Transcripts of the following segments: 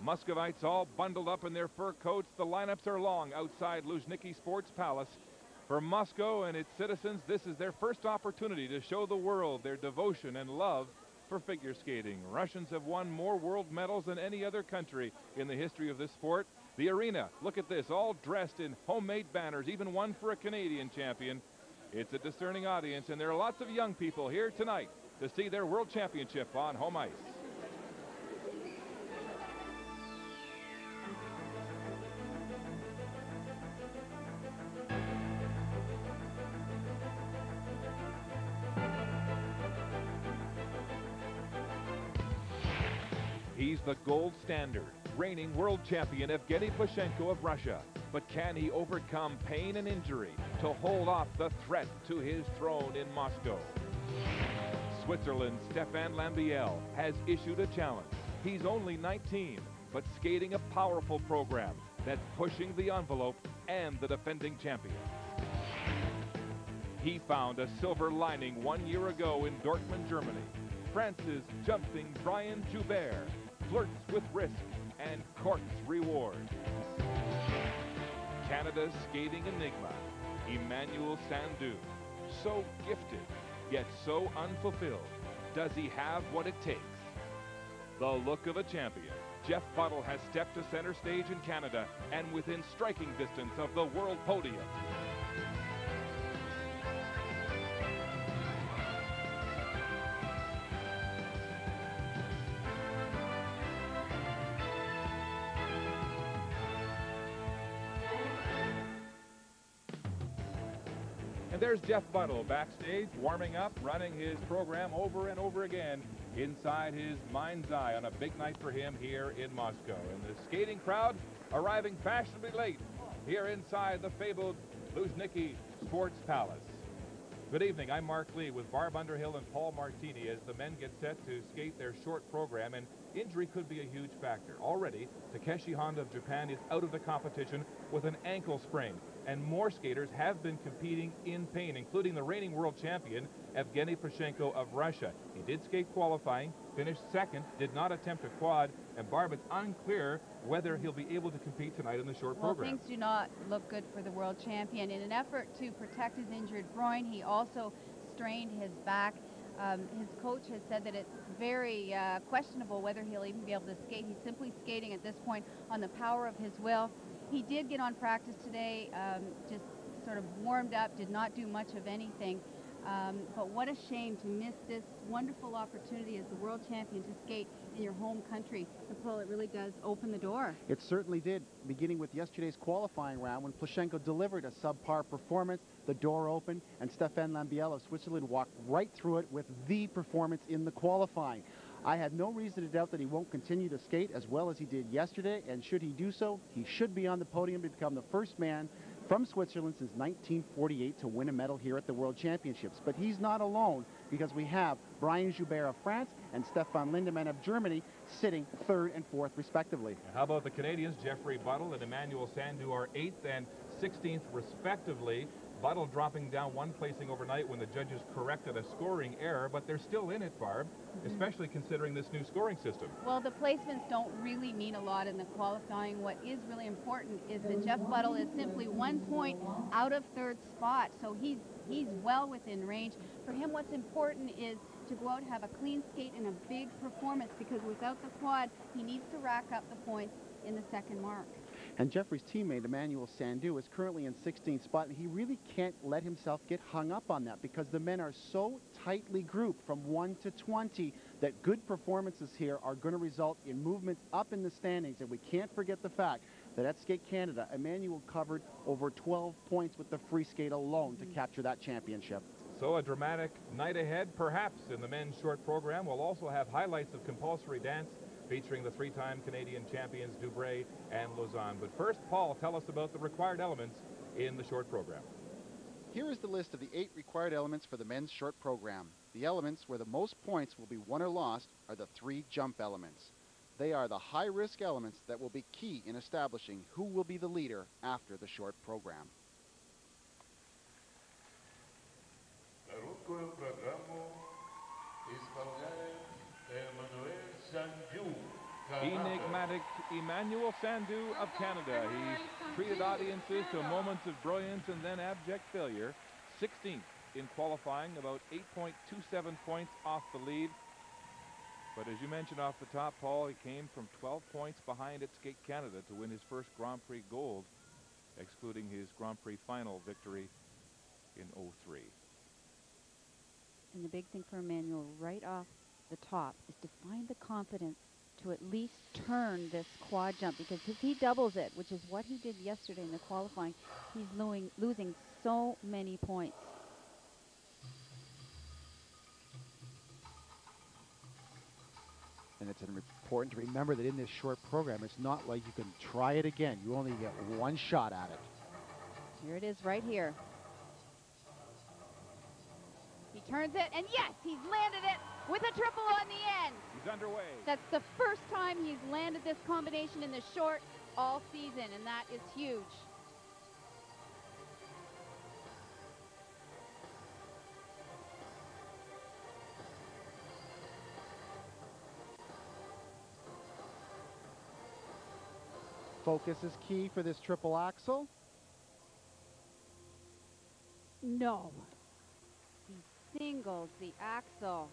Muscovites all bundled up in their fur coats. The lineups are long outside Luzhniki Sports Palace. For Moscow and its citizens, this is their first opportunity to show the world their devotion and love for figure skating. Russians have won more world medals than any other country in the history of this sport. The arena, look at this, all dressed in homemade banners, even one for a Canadian champion. It's a discerning audience, and there are lots of young people here tonight to see their world championship on home ice. He's the gold standard, reigning world champion Evgeny Plushenko of Russia. But can he overcome pain and injury to hold off the threat to his throne in Moscow? Switzerland's Stéphane Lambiel has issued a challenge. He's only 19, but skating a powerful program that's pushing the envelope and the defending champion. He found a silver lining 1 year ago in Dortmund, Germany. France's jumping Brian Joubert flirts with risk and courts reward. Canada's skating enigma, Emmanuel Sandou. So gifted, yet so unfulfilled. Does he have what it takes? The look of a champion, Jeff Buttle has stepped to center stage in Canada and within striking distance of the world podium. And there's Jeff Buttle backstage, warming up, running his program over and over again inside his mind's eye on a big night for him here in Moscow. And the skating crowd arriving fashionably late here inside the fabled Luzhniki Sports Palace. Good evening, I'm Mark Lee with Barb Underhill and Paul Martini as the men get set to skate their short program, and injury could be a huge factor. Already, Takeshi Honda of Japan is out of the competition with an ankle sprain, and more skaters have been competing in pain, including the reigning world champion, Evgeny Plushenko of Russia. He did skate qualifying, finished second, did not attempt a quad, and Barb, it's unclear whether he'll be able to compete tonight in the short program. Things do not look good for the world champion. In an effort to protect his injured groin, he also strained his back. His coach has said that it's very questionable whether he'll even be able to skate. He's simply skating at this point on the power of his will. He did get on practice today, just sort of warmed up, did not do much of anything. But what a shame to miss this wonderful opportunity as the world champion to skate in your home country. And Paul, it really does open the door. It certainly did, beginning with yesterday's qualifying round when Plushenko delivered a subpar performance. The door opened, and Stéphane Lambiel of Switzerland walked right through it with the performance in the qualifying. I have no reason to doubt that he won't continue to skate as well as he did yesterday, and should he do so, he should be on the podium to become the first man from Switzerland since 1948 to win a medal here at the World Championships. But he's not alone, because we have Brian Joubert of France and Stefan Lindemann of Germany sitting third and fourth respectively. How about the Canadians? Jeffrey Buttle and Emmanuel Sandou are 8th and 16th respectively. Buttle dropping down one placing overnight when the judges corrected a scoring error, but they're still in it, Barb, especially considering this new scoring system. Well, the placements don't really mean a lot in the qualifying. What is really important is that Jeff Buttle is simply 1 point out of third spot, so he's well within range. For him, what's important is to go out and have a clean skate and a big performance, because without the quad, he needs to rack up the points in the second mark. And Jeffrey's teammate, Emmanuel Sandou, is currently in 16th spot, and he really can't let himself get hung up on that because the men are so tightly grouped from 1 to 20 that good performances here are going to result in movements up in the standings. And we can't forget the fact that at Skate Canada, Emmanuel covered over 12 points with the free skate alone to capture that championship. So a dramatic night ahead, perhaps, in the men's short program. We'll also have highlights of compulsory dance featuring the 3-time Canadian champions Dubray and Lausanne. But first, Paul, tell us about the required elements in the short program. Here is the list of the 8 required elements for the men's short program. The elements where the most points will be won or lost are the 3 jump elements. They are the high-risk elements that will be key in establishing who will be the leader after the short program. enigmatic Emmanuel Sandhu of Canada. He's treated audiences to moments of brilliance and then abject failure. 16th in qualifying, about 8.27 points off the lead. But as you mentioned off the top, Paul, he came from 12 points behind at Skate Canada to win his first Grand Prix gold, excluding his Grand Prix final victory in '03. And the big thing for Emmanuel right off the top is to find the confidence to at least turn this quad jump, because if he doubles it, which is what he did yesterday in the qualifying, he's losing so many points. And it's important to remember that in this short program, it's not like you can try it again. You only get one shot at it. Here it is right here. He turns it, and yes, he's landed it with a triple on the end. He's underway. That's the first time he's landed this combination in the short all season, and that is huge. Focus is key for this triple axel. No. He singles the axle.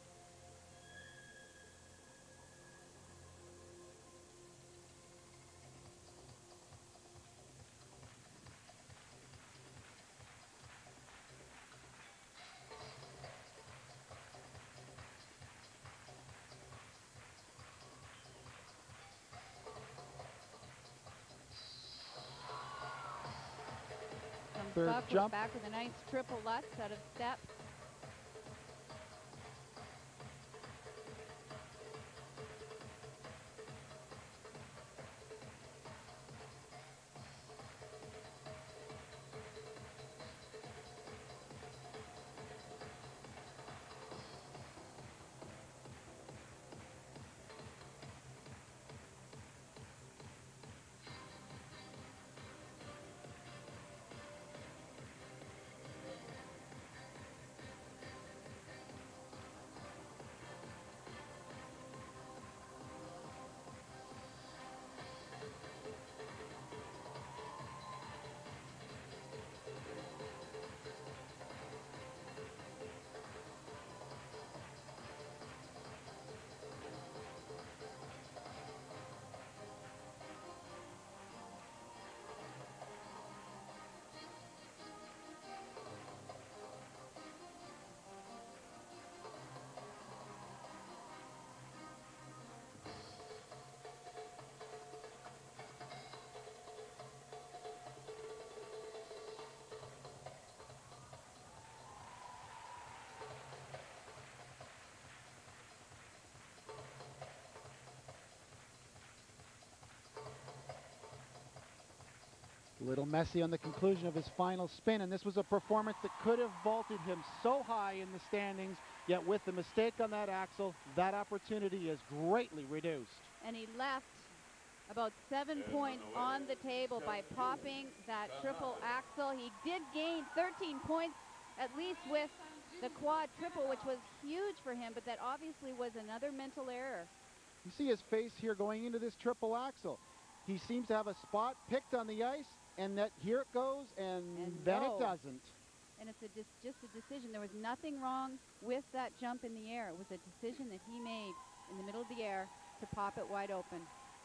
Third jump. Back with a nice triple Lutz out of step. A little messy on the conclusion of his final spin, and this was a performance that could have vaulted him so high in the standings, yet with the mistake on that axle, that opportunity is greatly reduced. And he left about 7 points on the table by popping that triple axle. He did gain 13 points, at least with the quad triple, which was huge for him, but that obviously was another mental error. You see his face here going into this triple axle. He seems to have a spot picked on the ice, and that here it goes, and then no. it doesn't. And it's just a decision. There was nothing wrong with that jump in the air. It was a decision that he made in the middle of the air to pop it wide open.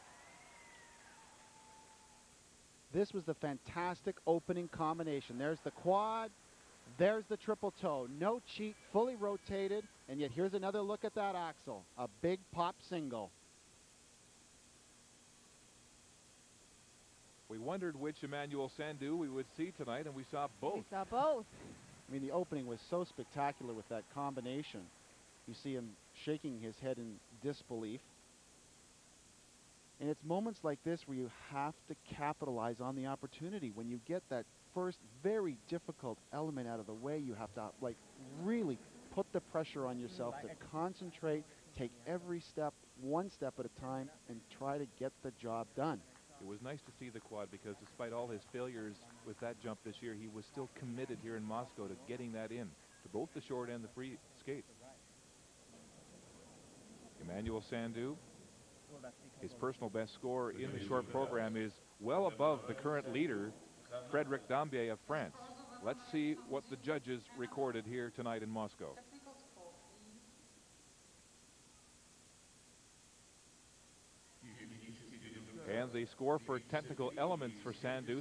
This was the fantastic opening combination. There's the quad, there's the triple toe. No cheat, fully rotated, and yet here's another look at that axle. A big pop single. We wondered which Emmanuel Sandhu we would see tonight, and we saw both. We saw both. I mean, the opening was so spectacular with that combination. You see him shaking his head in disbelief. And it's moments like this where you have to capitalize on the opportunity. When you get that first very difficult element out of the way, you have to like really put the pressure on yourself to concentrate, take every step, one step at a time, and try to get the job done. It was nice to see the quad because despite all his failures with that jump this year, he was still committed here in Moscow to getting that in, to both the short and the free skate. Emmanuel Sandhu His personal best score in the short program is well above the current leader, Frédéric Dambier of France. Let's see what the judges recorded here tonight in Moscow. And the score for technical elements for Sandhu,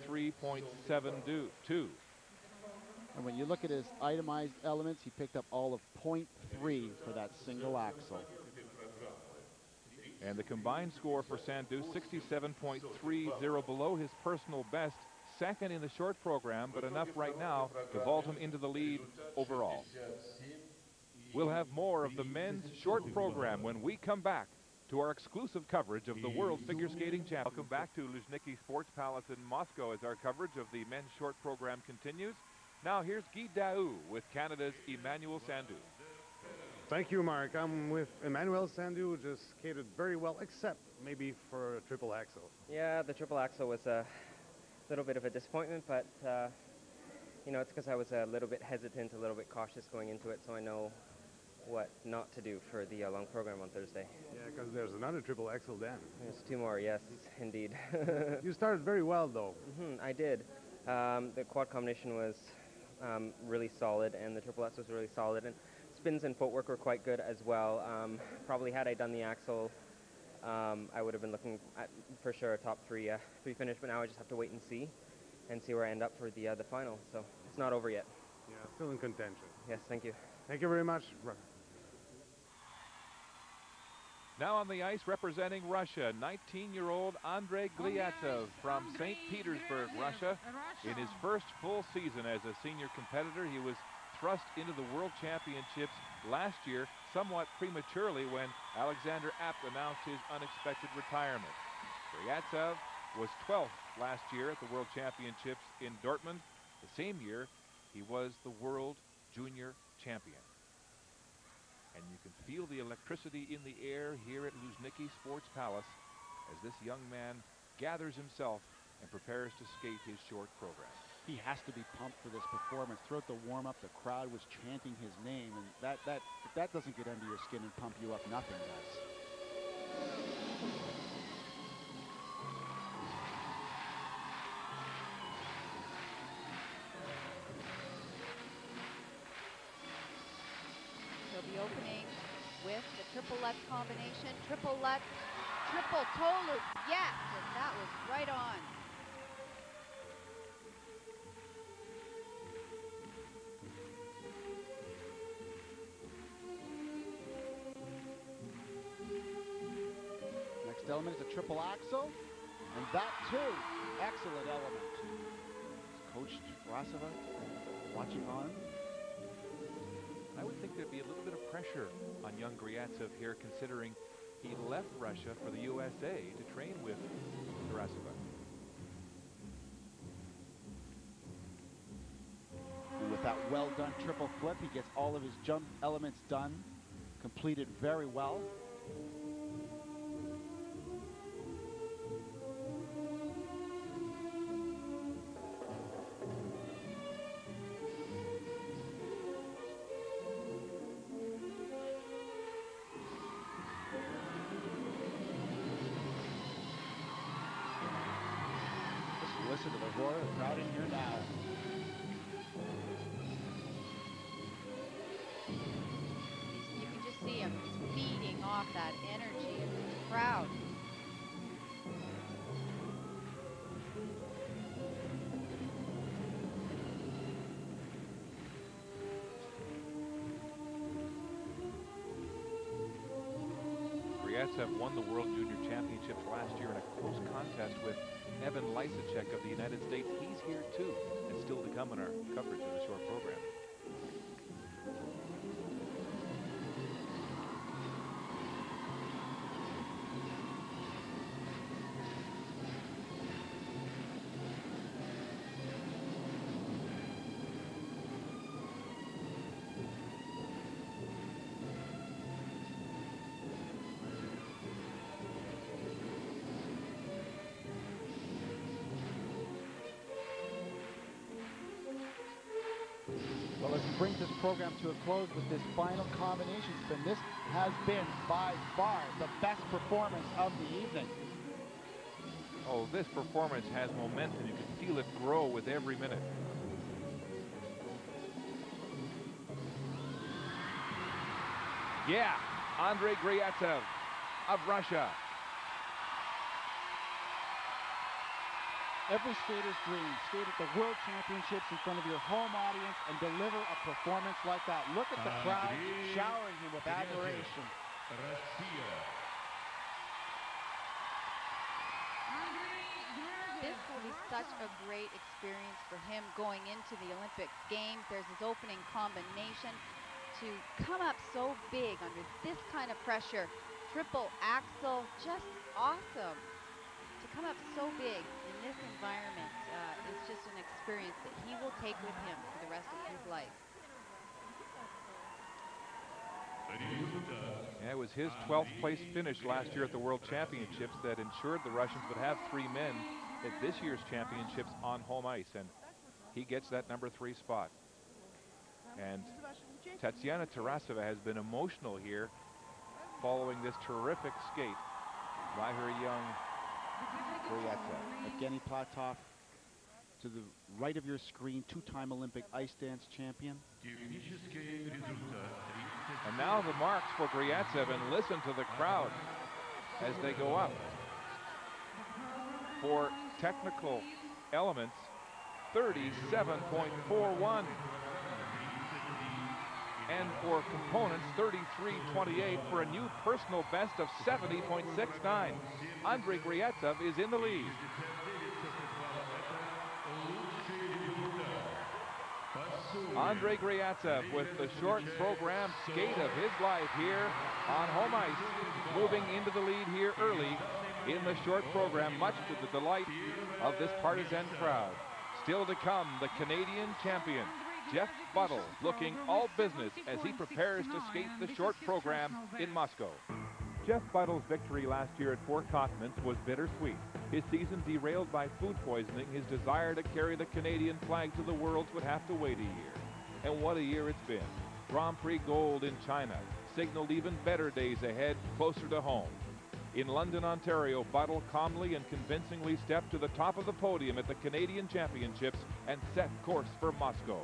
33.72. And when you look at his itemized elements, he picked up all of 0.3 for that single axle. And the combined score for Sandhu, 67.30, below his personal best, second in the short program, but enough right now to vault him into the lead overall. We'll have more of the men's short program when we come back to our exclusive coverage of the World Figure Skating Championship. Welcome back to Luzhniki Sports Palace in Moscow as our coverage of the men's short program continues. Now here's Guy Daou with Canada's Emmanuel Sandhu. Thank you, Mark. I'm with Emmanuel Sandhu, who just skated very well, except maybe for a triple axel. Yeah, the triple axel was a little bit of a disappointment, but you know, it's because I was a little bit hesitant, a little bit cautious going into it, so I know what not to do for the long program on Thursday. Yeah, because there's another triple axel then. There's two more, yes, indeed. You started very well, though. I did. The quad combination was really solid, and the triple axel was really solid, and spins and footwork were quite good as well. Probably had I done the axle, I would have been looking at, for sure, a top three finish, but now I just have to wait and see where I end up for the final. So it's not over yet. Yeah, still in contention. Yes, thank you. Thank you very much. Now on the ice representing Russia, 19-year-old Andrei Gliatov from St. Petersburg, Russia. In his first full season as a senior competitor, he was thrust into the World Championships last year somewhat prematurely when Alexander Apt announced his unexpected retirement. Gliatov was 12th last year at the World Championships in Dortmund. The same year, he was the World Junior Champion. And you can feel the electricity in the air here at Luzhniki Sports Palace as this young man gathers himself and prepares to skate his short program. He has to be pumped for this performance. Throughout the warm-up, the crowd was chanting his name, and if that doesn't get under your skin and pump you up, nothing does. He'll be opening with the triple Lutz combination, triple Lutz, triple toe loop, yes, and that was right on. Next element is a triple axel, and that too, excellent element. Coach Rasova watching on. I would think there'd be a little bit of pressure on young Gliatov here, considering he left Russia for the USA to train with Tarasova. And with that well-done triple flip, he gets all of his jump elements done, completed very well. Listen to the roar of the crowd in here now. You can just see him feeding off that energy of the crowd. Gliatov won the World Junior Championships last year in a close contest with Evan Lysacek of the United States. He's here too, and still to come in our coverage of the short program. Well, as we bring this program to a close with this final combination spin, this has been by far the best performance of the evening. Oh, this performance has momentum. You can feel it grow with every minute. Yeah, Andrei Gryatsev of Russia. Every skater's dream, skate at the World Championships in front of your home audience and deliver a performance like that. Look at the crowd showering him with admiration. This will be such a great experience for him going into the Olympic Games. There's his opening combination. To come up so big under this kind of pressure, triple axel, just awesome. To come up so big in this environment is just an experience that he will take with him for the rest of his life. Yeah, it was his 12th place finish last year at the World Championships that ensured the Russians would have 3 men at this year's championships on home ice, and he gets that number 3 spot. And Tatiana Tarasova has been emotional here following this terrific skate by her young Gryatsev. Evgeny Platov to the right of your screen, 2-time Olympic ice dance champion. And now the marks for Gryatsev, and listen to the crowd as they go up. For technical elements, 37.41. And for components, 33.28 for a new personal best of 70.69. Andrei Gryatsev is in the lead. Andrei Gryatsev with the short program skate of his life here on home ice, moving into the lead here early in the short program, much to the delight of this partisan crowd. Still to come, the Canadian champion, Jeff Buttle, looking all business as he prepares to skate the short program in Moscow. Jeff Buttle's victory last year at Four Continents was bittersweet. His season derailed by food poisoning, his desire to carry the Canadian flag to the Worlds would have to wait a year. And what a year it's been. Grand Prix gold in China signaled even better days ahead, closer to home. In London, Ontario, Buttle calmly and convincingly stepped to the top of the podium at the Canadian Championships and set course for Moscow.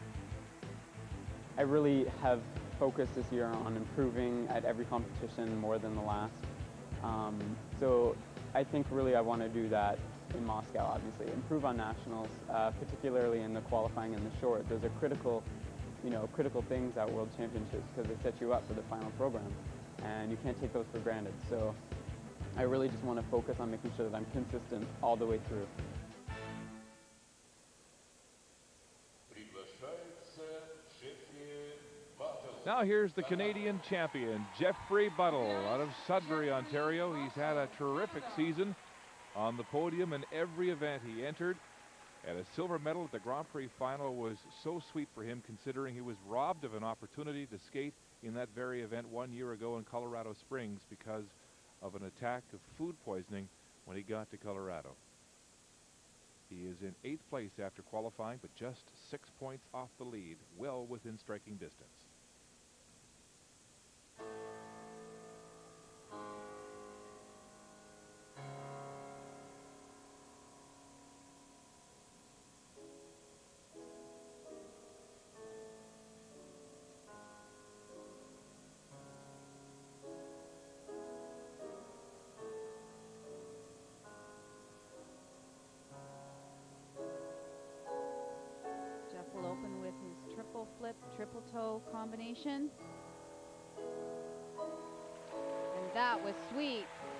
I really have focused this year on improving at every competition more than the last. So I think really I want to do that in Moscow, obviously. Improve on nationals, particularly in the qualifying and the short. Those are critical, critical things at World Championships because they set you up for the final program. And you can't take those for granted. So I really just want to focus on making sure that I'm consistent all the way through. Now here's the Canadian champion, Jeffrey Buttle, out of Sudbury, Ontario. He's had a terrific season on the podium in every event he entered. And a silver medal at the Grand Prix final was so sweet for him, considering he was robbed of an opportunity to skate in that very event 1 year ago in Colorado Springs because of an attack of food poisoning when he got to Colorado. He is in 8th place after qualifying, but just 6 points off the lead, well within striking distance. Triple toe combination. And that was sweet.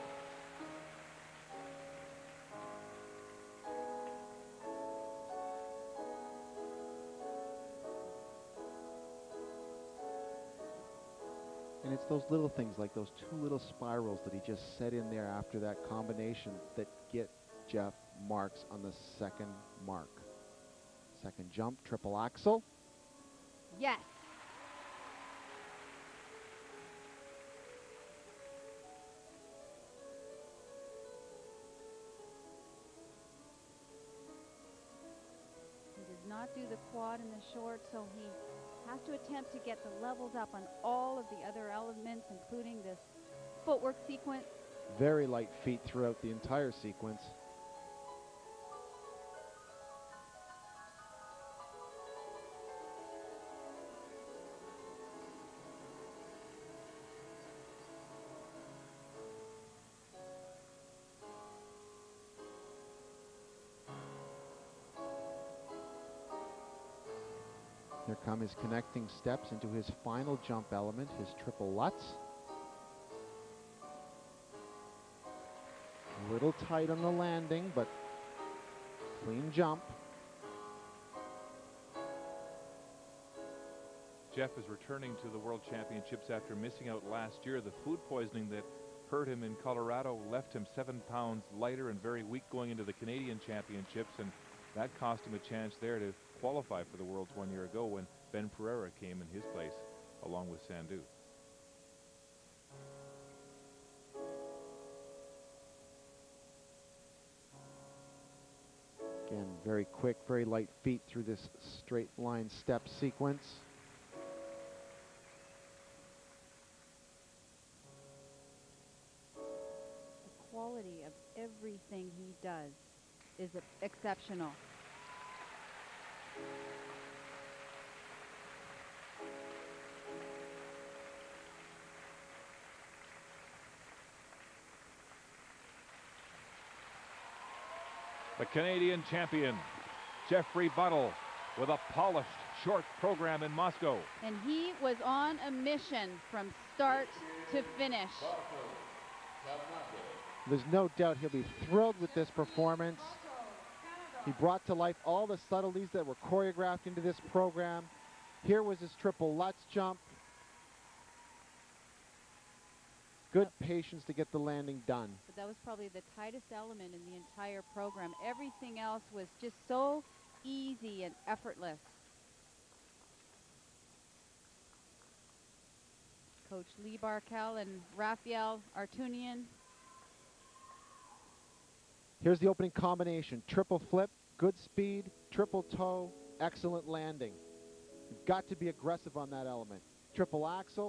And it's those little things like those 2 little spirals that he just set in there after that combination that get Jeff marks on the second mark. Second jump, triple axel. Yes. He did not do the quad in the short, so he has to attempt to get the levels up on all of the other elements, including this footwork sequence. Very light feet throughout the entire sequence. Here come his connecting steps into his final jump element, his triple Lutz. A little tight on the landing, but clean jump. Jeff is returning to the World Championships after missing out last year. The food poisoning that hurt him in Colorado left him 7 pounds lighter and very weak going into the Canadian Championships, and that cost him a chance there to qualify for the Worlds 1 year ago when Ben Pereira came in his place along with Sandhu. Again, very quick, very light feet through this straight line step sequence. The quality of everything he does is exceptional. The Canadian champion, Jeffrey Buttle, with a polished short program in Moscow. And he was on a mission from start to finish. There's no doubt he'll be thrilled with this performance. He brought to life all the subtleties that were choreographed into this program. Here was his triple Lutz jump. Good patience to get the landing done. But that was probably the tightest element in the entire program. Everything else was just so easy and effortless. Coach Lee Barkel and Raphael Artunian. Here's the opening combination. Triple flip, good speed, triple toe, excellent landing. You've got to be aggressive on that element. Triple axel.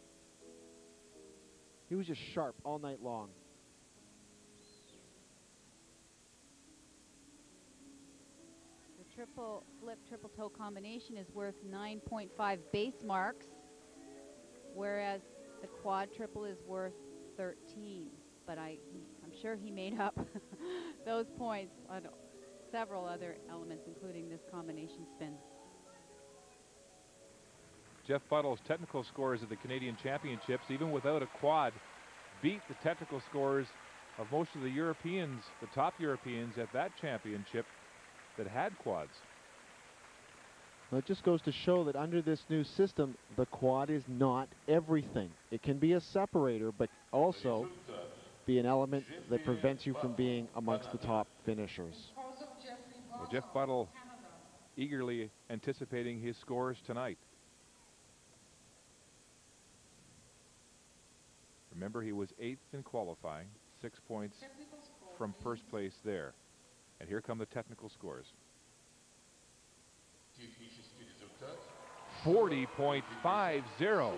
He was just sharp all night long. The triple flip, triple toe combination is worth 9.5 base marks, whereas the quad triple is worth 13. But I'm sure he made up those points on several other elements, including this combination spin. Jeff Buttle's technical scores at the Canadian Championships, even without a quad, beat the technical scores of most of the Europeans, the top Europeans at that championship that had quads. Well, it just goes to show that under this new system, the quad is not everything. It can be a separator, but also be an element that prevents you from being amongst the top finishers. Well, Jeff Buttle eagerly anticipating his scores tonight. Remember, he was 8th in qualifying, 6 points from first place there. And here come the technical scores. 40.50.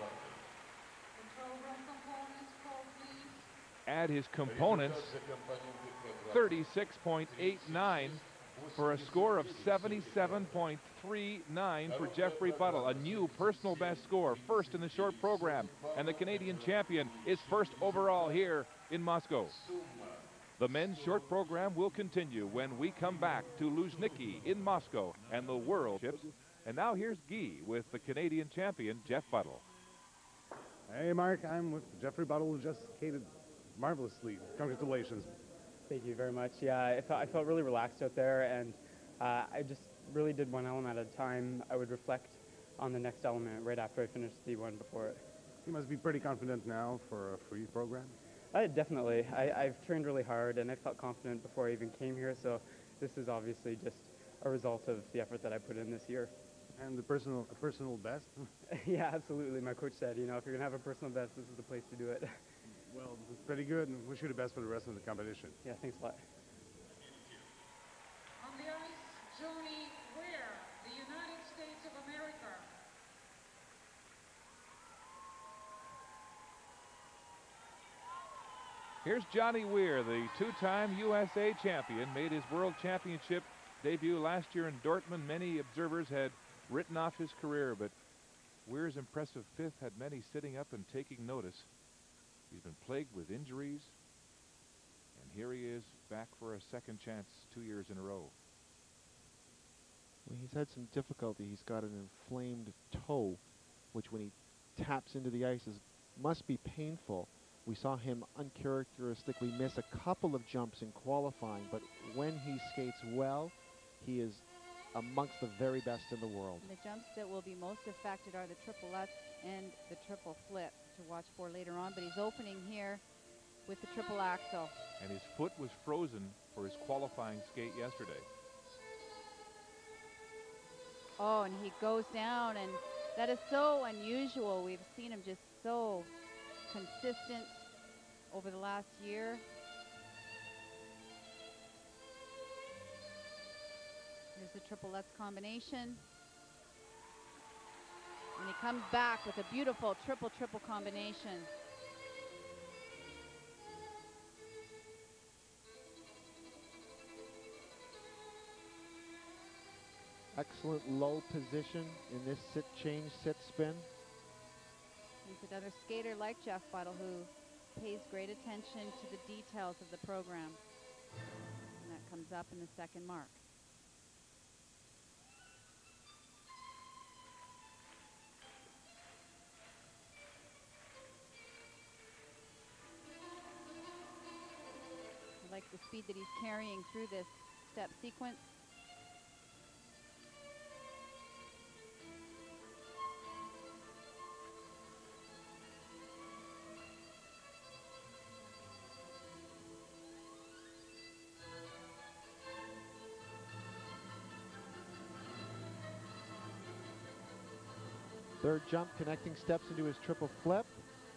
Add his components, 36.89 for a score of 77.39 for Jeffrey Buttle, a new personal best score, first in the short program, and the Canadian champion is first overall here in Moscow. The men's short program will continue when we come back to Luzhniki in Moscow and the World Championships. And now here's Guy with the Canadian champion, Jeff Buttle. Hey, Mark, I'm with Jeffrey Buttle, who just skated marvelously. Congratulations. Thank you very much. Yeah, I felt really relaxed out there, and I just really did one element at a time. I would reflect on the next element right after I finished the one before it. You must be pretty confident now for a free program. Definitely. I've trained really hard, and I felt confident before I even came here, so this is obviously just a result of the effort that I put in this year. And a personal best? Yeah, absolutely. My coach said, you know, if you're going to have a personal best, this is the place to do it. Well, it's pretty good, and wish you the best for the rest of the competition. Yeah, thanks a lot. On the ice, Joni Ware, the United States of America. Here's Johnny Weir, the two-time USA champion, made his World Championship debut last year in Dortmund. Many observers had written off his career, but Weir's impressive fifth had many sitting up and taking notice. He's been plagued with injuries, and here he is back for a second chance 2 years in a row. Well, he's had some difficulty. He's got an inflamed toe, which when he taps into the ice must be painful. We saw him uncharacteristically miss a couple of jumps in qualifying, but when he skates well, he is amongst the very best in the world. And the jumps that will be most affected are the triple lutz and the triple flip to watch for later on, but he's opening here with the triple axel. And his foot was frozen for his qualifying skate yesterday. Oh, and he goes down, and that is so unusual. We've seen him just so consistent over the last year. Here's the triple lutz combination. And he comes back with a beautiful triple combination. Excellent low position in this sit change, sit spin. He's another skater like Jeff Buttle who pays great attention to the details of the program. And that comes up in the second mark. I like the speed that he's carrying through this step sequence. Third jump, connecting steps into his triple flip.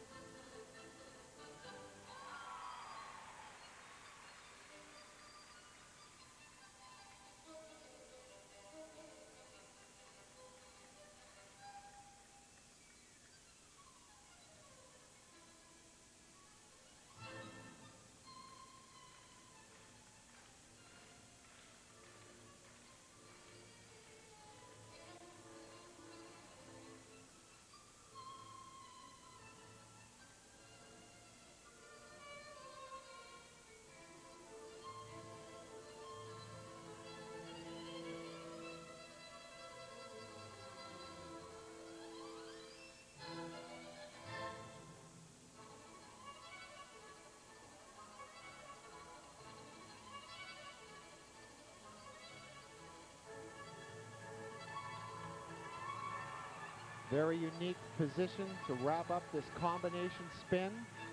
Very unique position to wrap up this combination spin.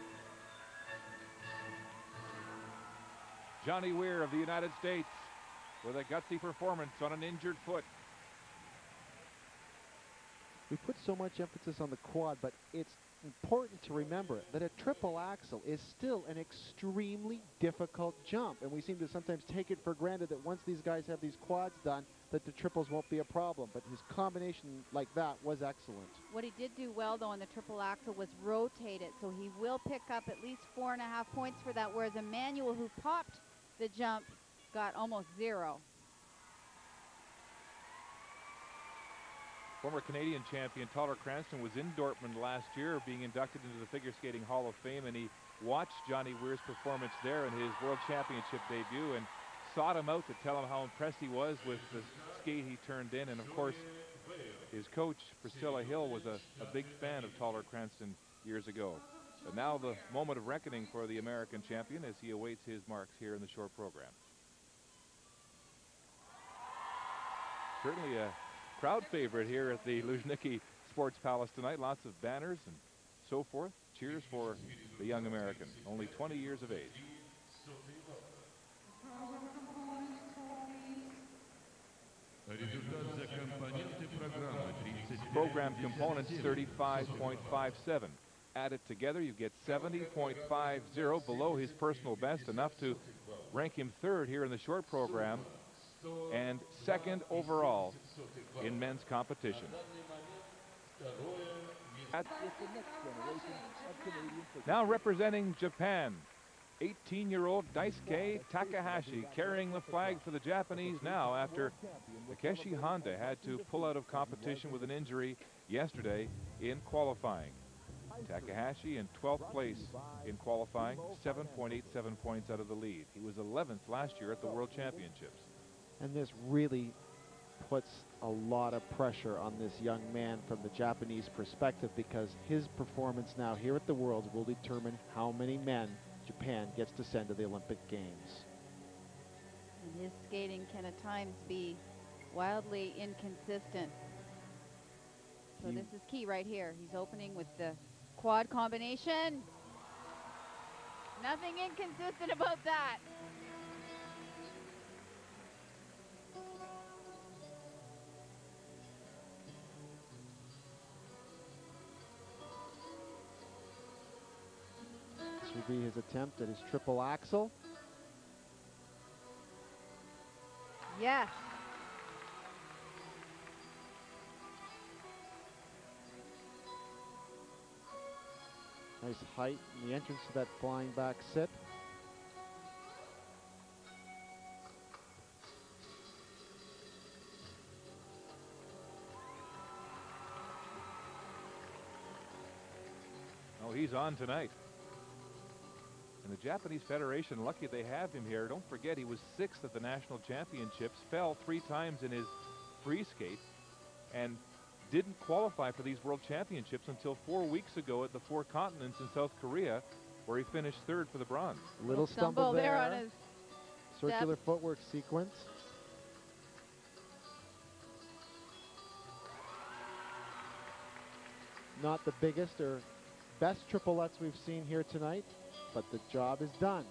Johnny Weir of the United States with a gutsy performance on an injured foot. We put so much emphasis on the quad, but it's important to remember that a triple axel is still an extremely difficult jump, and we seem to sometimes take it for granted that once these guys have these quads done, that the triples won't be a problem, but his combination like that was excellent. What he did do well, though, on the triple axel was rotate it, so he will pick up at least 4.5 points for that, whereas Emmanuel, who popped the jump, got almost 0. Former Canadian champion Tyler Cranston was in Dortmund last year, being inducted into the Figure Skating Hall of Fame, and he watched Johnny Weir's performance there in his World Championship debut and sought him out to tell him how impressed he was with the skate he turned in. And of course, his coach, Priscilla Hill, was a big fan of Tyler Cranston years ago. But now the moment of reckoning for the American champion as he awaits his marks here in the short program. Certainly a crowd favorite here at the Luzhniki Sports Palace tonight. Lots of banners and so forth. Cheers for the young American, only 20 years of age. Program components 35.57. Add it together, you get 70.50, below his personal best, enough to rank him third here in the short program and second overall in men's competition. Now representing Japan, 18-year-old Daisuke Takahashi carrying the flag for the Japanese now after Takeshi Honda had to pull out of competition with an injury yesterday in qualifying. Takahashi in 12th place in qualifying, 7.87 points out of the lead. He was 11th last year at the World Championships. And this really puts a lot of pressure on this young man from the Japanese perspective, because his performance now here at the Worlds will determine how many men Japan gets to send to the Olympic Games. And his skating can at times be wildly inconsistent. So this is key right here. He's opening with the quad combination. Nothing inconsistent about that. This will be his attempt at his triple axel. Yes. Nice height in the entrance to that flying back sit. Oh, he's on tonight. And the Japanese Federation, lucky they have him here. Don't forget, he was 6th at the national championships, fell 3 times in his free skate, and didn't qualify for these World Championships until 4 weeks ago at the Four Continents in South Korea, where he finished 3rd for the bronze. Little stumble there on his circular footwork sequence. Not the biggest or best triplets we've seen here tonight, but the job is done.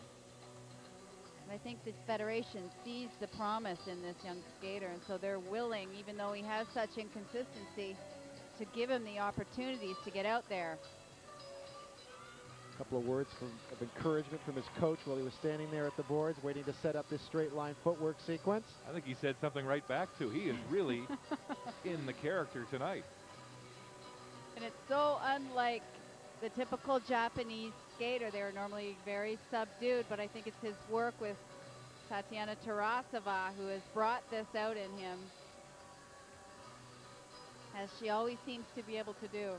I think the Federation sees the promise in this young skater, and so they're willing, even though he has such inconsistency, to give him the opportunities to get out there. A couple of words of encouragement from his coach while he was standing there at the boards, waiting to set up this straight line footwork sequence. I think he said something right back, too. He is really in the character tonight. And it's so unlike the typical Japanese skater. They're normally very subdued, but I think it's his work with Tatiana Tarasova who has brought this out in him, as she always seems to be able to do.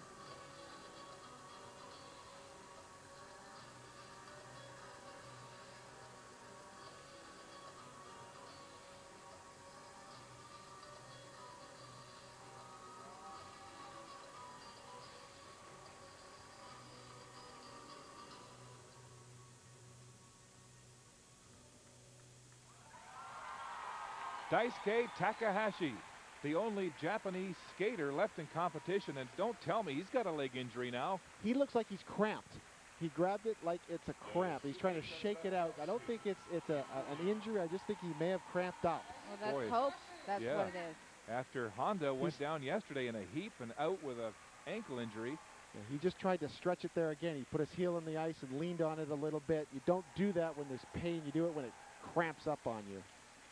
Daisuke Takahashi, the only Japanese skater left in competition, and don't tell me he's got a leg injury now. He looks like he's cramped. He grabbed it like it's a cramp. He's trying to shake it out. I don't think it's an injury. I just think he may have cramped up. Well, let's hope that's what it is. After Honda went down yesterday in a heap and out with an ankle injury. Yeah, he just tried to stretch it there again. He put his heel in the ice and leaned on it a little bit. You don't do that when there's pain. You do it when it cramps up on you.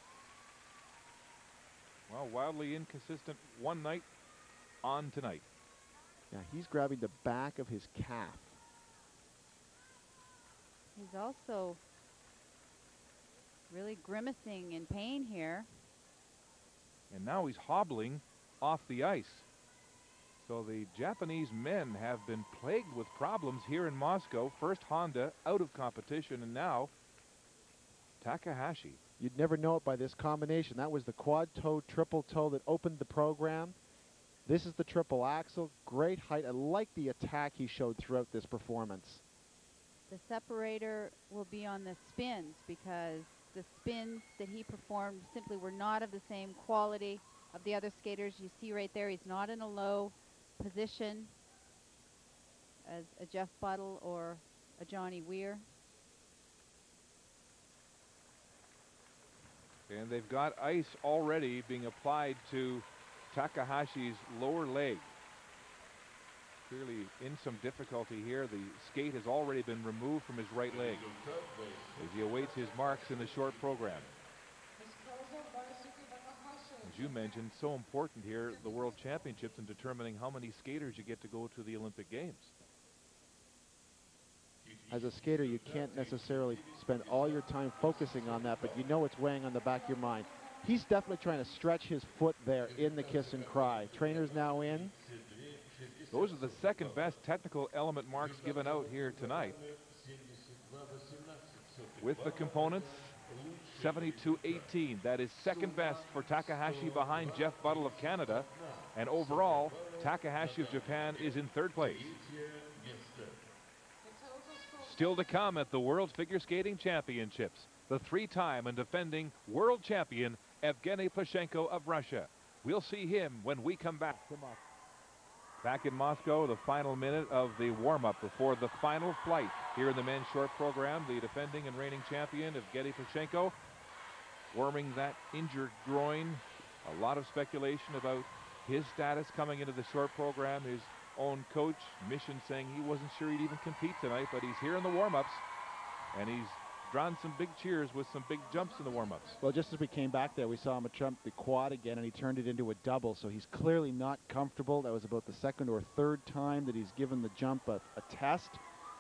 Well, wildly inconsistent one night, on tonight. Yeah, he's grabbing the back of his calf. He's also really grimacing in pain here. And now he's hobbling off the ice. So the Japanese men have been plagued with problems here in Moscow. First Honda out of competition, and now Takahashi. You'd never know it by this combination. That was the quad toe, triple toe that opened the program. This is the triple axel. Great height. I like the attack he showed throughout this performance. The separator will be on the spins, because the spins that he performed simply were not of the same quality of the other skaters. You see right there, he's not in a low position as a Jeff Buttle or a Johnny Weir. And they've got ice already being applied to Takahashi's lower leg. Clearly in some difficulty here. The skate has already been removed from his right leg as he awaits his marks in the short program. As you mentioned, so important here, the World Championships, in determining how many skaters you get to go to the Olympic Games. as a skater, you can't necessarily spend all your time focusing on that, but you know it's weighing on the back of your mind. He's definitely trying to stretch his foot there in the kiss and cry. Trainer's now in. Those are the second best technical element marks given out here tonight. With the components, 72-18. That is second best for Takahashi behind Jeff Buttle of Canada. And overall, Takahashi of Japan is in third place. Still to come at the World Figure Skating Championships, the three-time and defending world champion Evgeny Plushenko of Russia. We'll see him when we come back to Moscow. Back in Moscow, the final minute of the warm-up before the final flight here in the men's short program. The defending and reigning champion Evgeny Plushenko warming that injured groin. A lot of speculation about his status coming into the short program. His own coach, Mission, saying he wasn't sure he'd even compete tonight, but he's here in the warm-ups, and he's drawn some big cheers with some big jumps in the warm-ups. Well, just as we came back there, we saw him jump the quad again, and he turned it into a double, so he's clearly not comfortable. That was about the second or third time that he's given the jump a test.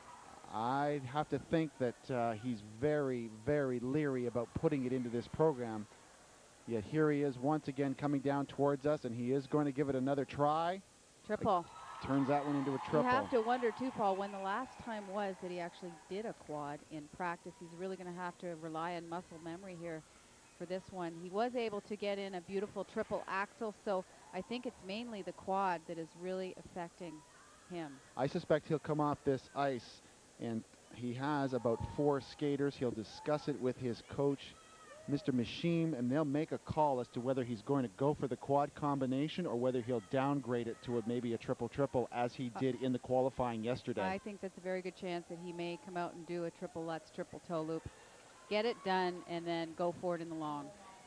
I'd have to think that he's very, very leery about putting it into this program. Yet here he is once again coming down towards us, and he is going to give it another try. Triple. Turns that one into a triple. You have to wonder, too, Paul, when the last time was that he actually did a quad in practice. He's really going to have to rely on muscle memory here for this one. He was able to get in a beautiful triple axel, so I think it's mainly the quad that is really affecting him. I suspect he'll come off this ice, and he has about 4 skaters. He'll discuss it with his coach, Mr. Mishim, and they'll make a call as to whether he's going to go for the quad combination or whether he'll downgrade it to maybe a triple-triple as he did in the qualifying yesterday. I think that's a very good chance that he may come out and do a triple Lutz, triple toe loop, get it done, and then go for it in the long.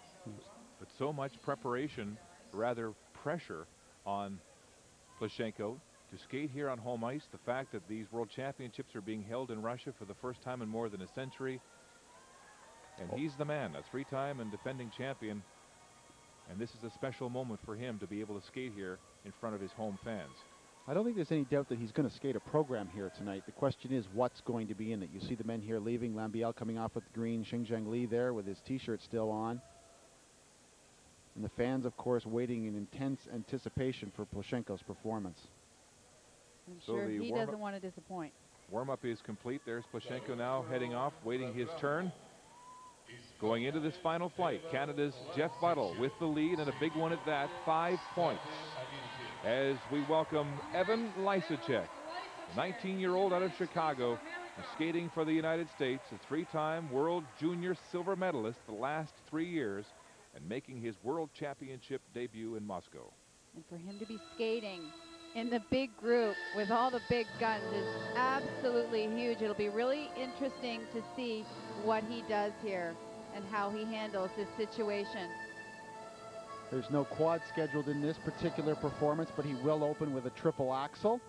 But so much preparation, rather pressure on Plushenko to skate here on home ice. The fact that these World Championships are being held in Russia for the first time in more than a century. And he's the man, a three-time and defending champion. And this is a special moment for him to be able to skate here in front of his home fans. I don't think there's any doubt that he's going to skate a program here tonight. The question is what's going to be in it. You see the men here leaving. Lambiel coming off with the green. Xinjiang Li there with his T-shirt still on. And the fans, of course, waiting in intense anticipation for Plushenko's performance. I'm sure he doesn't want to disappoint. Warm-up is complete. There's Plushenko now heading off, waiting his turn. Going into this final flight, Canada's Jeff Buttle with the lead, and a big one at that, 5 points. As we welcome Evan Lysacek, a 19-year-old out of Chicago, skating for the United States, a three-time World Junior silver medalist the last 3 years, and making his World Championship debut in Moscow. And for him to be skating in the big group with all the big guns is absolutely huge. It'll be really interesting to see what he does here and how he handles this situation. There's no quad scheduled in this particular performance, but he will open with a triple axel.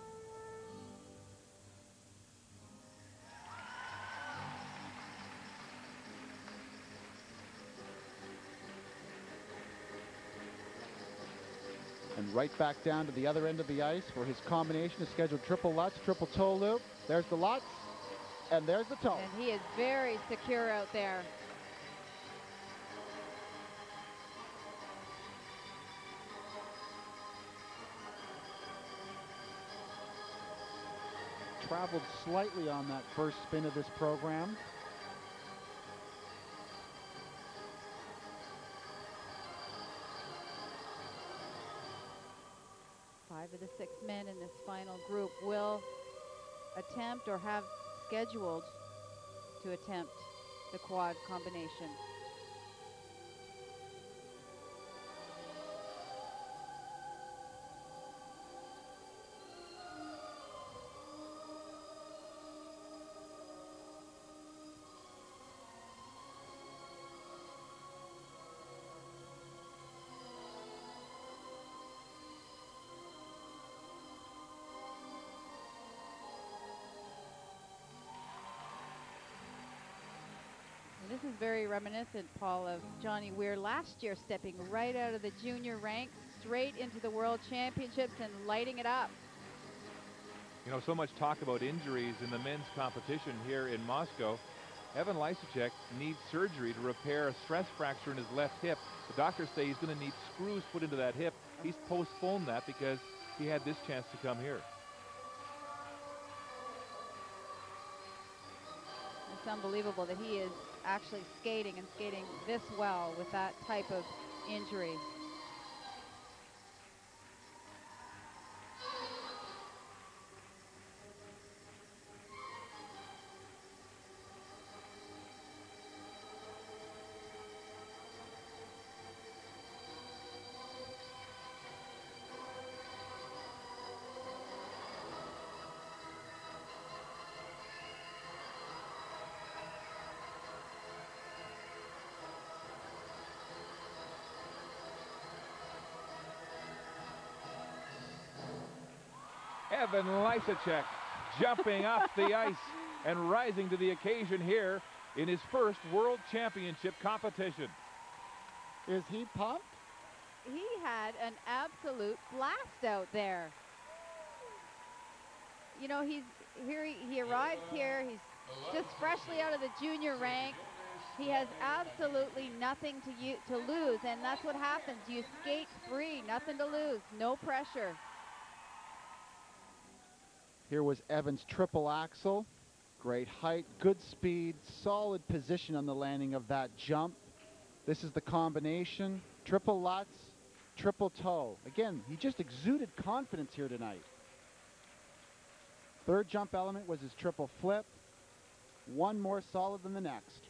And right back down to the other end of the ice for his combination of scheduled triple Lutz, triple toe loop. There's the Lutz, and there's the toe. And he is very secure out there. Traveled slightly on that first spin of this program. Five of the 6 men in this final group will attempt or have scheduled to attempt the quad combination. This is very reminiscent, Paul, of Johnny Weir last year, stepping right out of the junior ranks, straight into the World Championships and lighting it up. You know, so much talk about injuries in the men's competition here in Moscow. Evan Lysacek needs surgery to repair a stress fracture in his left hip. The doctors say he's going to need screws put into that hip. He's postponed that because he had this chance to come here. It's unbelievable that he is actually skating and skating this well with that type of injury. Evan Lysacek jumping off the ice and rising to the occasion here in his first World Championship competition. Is he pumped? He had an absolute blast out there. You know, he arrives here, he's just freshly out of the junior ranks. He has absolutely nothing to lose, and that's what happens. You skate free, nothing to lose, no pressure. Here was Evan's triple axel. Great height, good speed, solid position on the landing of that jump. This is the combination, triple lutz, triple toe. Again, he just exuded confidence here tonight. Third jump element was his triple flip. One more solid than the next.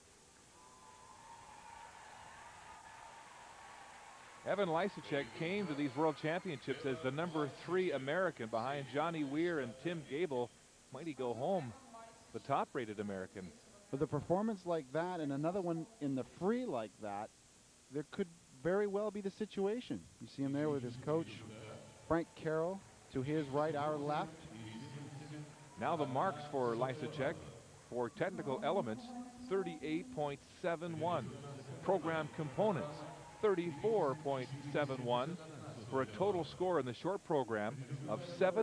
Evan Lysacek came to these World Championships as the #3 American behind Johnny Weir and Tim Gable. Might he go home the top-rated American? With a performance like that and another one in the free like that, there could very well be the situation. You see him there with his coach, Frank Carroll, to his right, our left. Now the marks for Lysacek for technical elements, 38.71. Program components, 34.71, for a total score in the short program of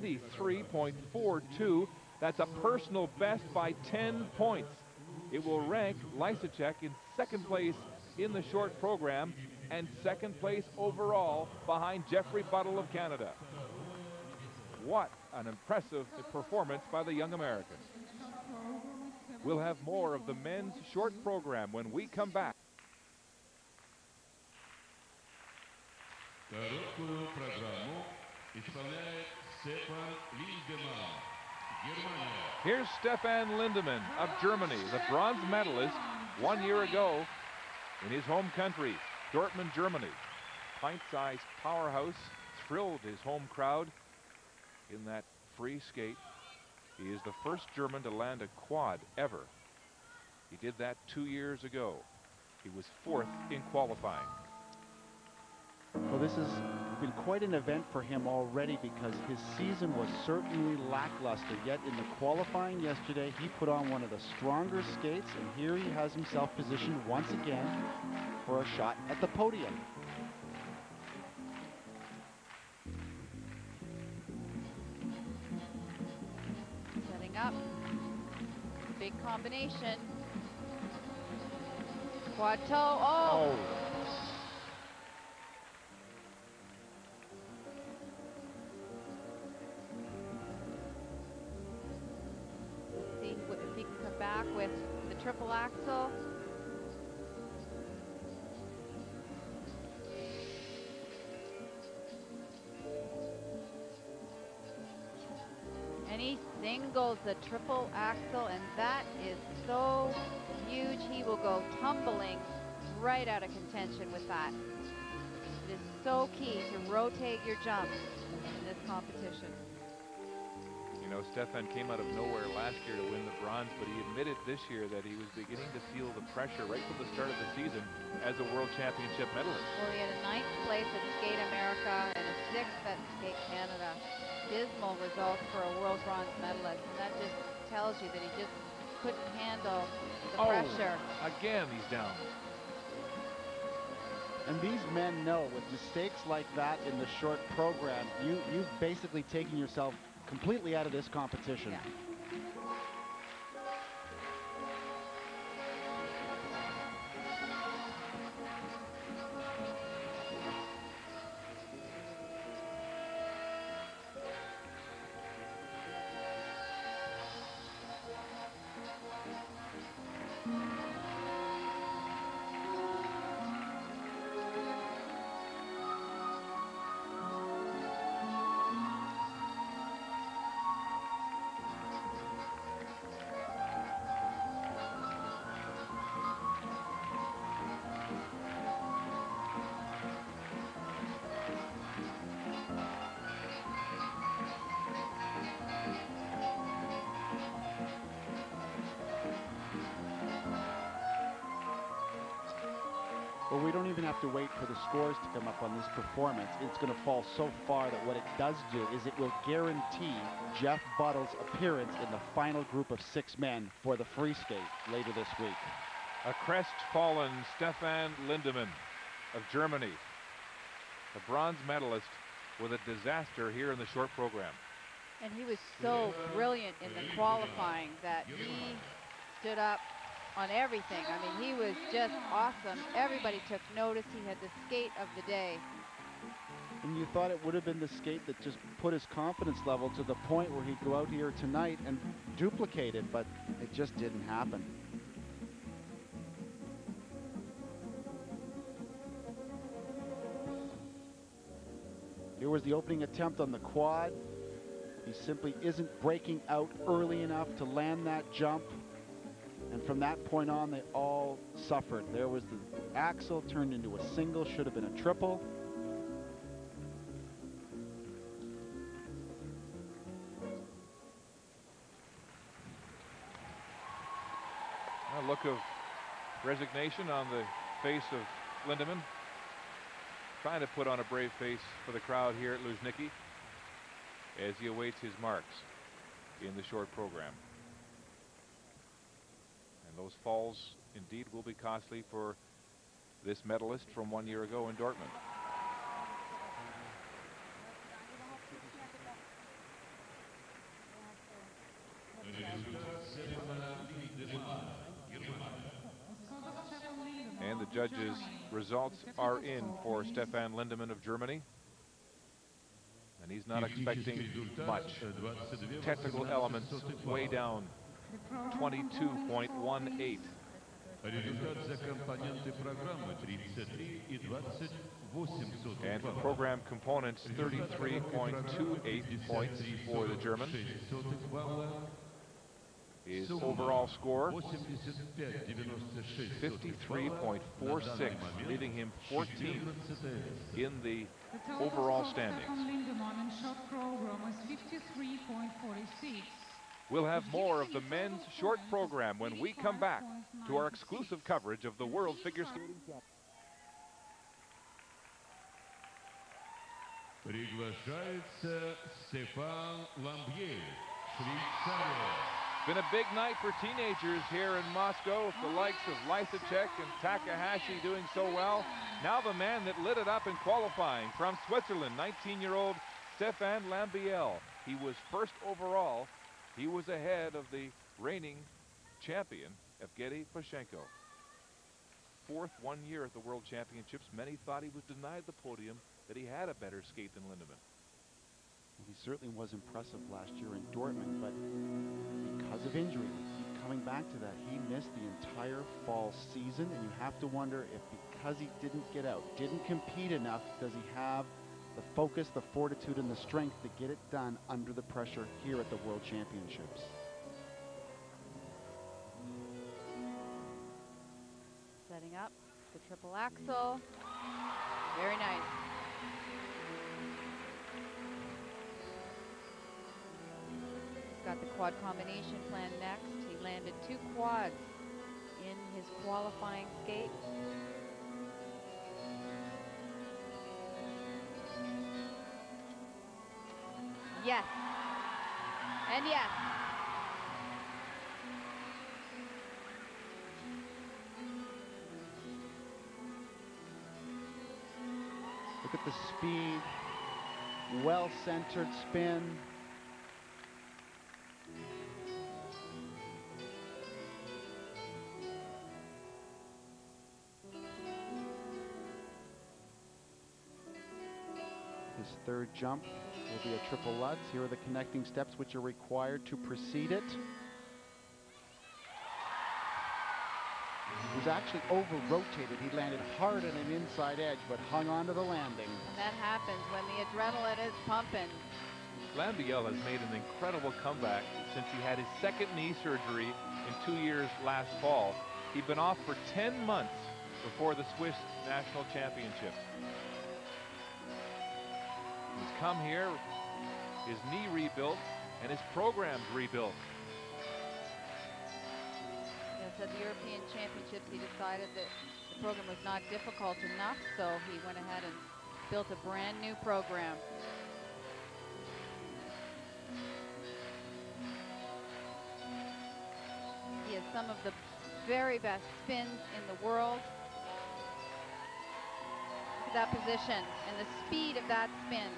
73.42. That's a personal best by 10 points. It will rank Lysacek in second place in the short program and second place overall behind Jeffrey Buttle of Canada. What an impressive performance by the young American. We'll have more of the men's short program when we come back. Короткую программу исполняет Стефан Линдеман, Германия. Here's Stefan Lindemann of Germany, the bronze medalist 1 year ago in his home country, Dortmund, Germany. Pint-sized powerhouse, thrilled his home crowd in that free skate. He is the first German to land a quad ever. He did that 2 years ago. He was 4th in qualifying. Well, this has been quite an event for him already because his season was certainly lackluster. Yet in the qualifying yesterday, he put on one of the stronger skates, and here he has himself positioned once again for a shot at the podium. Setting up. Big combination. Quad toe. Oh! See if he can come back with the triple axel. And he singles the triple axel, and that is so huge. He will go tumbling right out of contention with that. It is so key to rotate your jumps in this competition. You know, Stefan came out of nowhere last year to win the bronze, but he admitted this year that he was beginning to feel the pressure right from the start of the season as a World Championship medalist. Well, he had a 9th place at Skate America and a 6th at Skate Canada. Dismal results for a world bronze medalist, and that just tells you that he just couldn't handle the pressure. Again, he's down. And these men know with mistakes like that in the short program, you've basically taken yourself completely out of this competition. Yeah. Well, we don't even have to wait for the scores to come up on this performance. It's going to fall so far that what it does do is it will guarantee Jeff Buttle's appearance in the final group of 6 men for the free skate later this week. A crestfallen Stefan Lindemann of Germany, a bronze medalist with a disaster here in the short program. And he was so brilliant in the qualifying that he stood up on everything. I mean, he was just awesome. Everybody took notice. He had the skate of the day. And you thought it would have been the skate that just put his confidence level to the point where he'd go out here tonight and duplicate it, but it just didn't happen. Here was the opening attempt on the quad. He simply isn't breaking out early enough to land that jump. And from that point on, they all suffered. There was the axel turned into a single, should have been a triple. A look of resignation on the face of Lindemann, trying to put on a brave face for the crowd here at Luzhniki as he awaits his marks in the short program. And those falls indeed will be costly for this medalist from 1 year ago in Dortmund. And the judges' results are in for Stefan Lindemann of Germany. And he's not expecting much. Technical elements way down, 22.18. And for program components, 33.28 points for the German. His overall score, 53.46, leaving him 14th in the overall standings. We'll have more of the men's short program when we come back to our exclusive coverage of the World Figure Skating Championship. Приглашается Стефан Ламбье, Швейцария. Been a big night for teenagers here in Moscow, with the likes of Lysacek and Takahashi doing so well. Now the man that lit it up in qualifying from Switzerland, 19-year-old Stefan Lambiel. He was first overall. He was ahead of the reigning champion, Evgeny Plushenko. Fourth 1 year at the World Championships. Many thought he was denied the podium, that he had a better skate than Lindemann. He certainly was impressive last year in Dortmund, but because of injury, we keep coming back to that. He missed the entire fall season, and you have to wonder if because he didn't get out, didn't compete enough, does he have the focus, the fortitude, and the strength to get it done under the pressure here at the World Championships. Setting up the triple axel. Very nice. He's got the quad combination plan next. He landed 2 quads in his qualifying skate. Yes. And yes. Look at the speed, well-centered spin. His third jump will be a triple Lutz. Here are the connecting steps which are required to precede it. He was actually over-rotated. He landed hard on an inside edge, but hung on to the landing. And that happens when the adrenaline is pumping. Lambiel has made an incredible comeback since he had his second knee surgery in 2 years last fall. He'd been off for 10 months before the Swiss National Championships. He's come here, his knee rebuilt, and his program's rebuilt. Yes, at the European Championships, he decided that the program was not difficult enough, so he went ahead and built a brand new program. He has some of the very best spins in the world. Look at that position and the speed of that spin.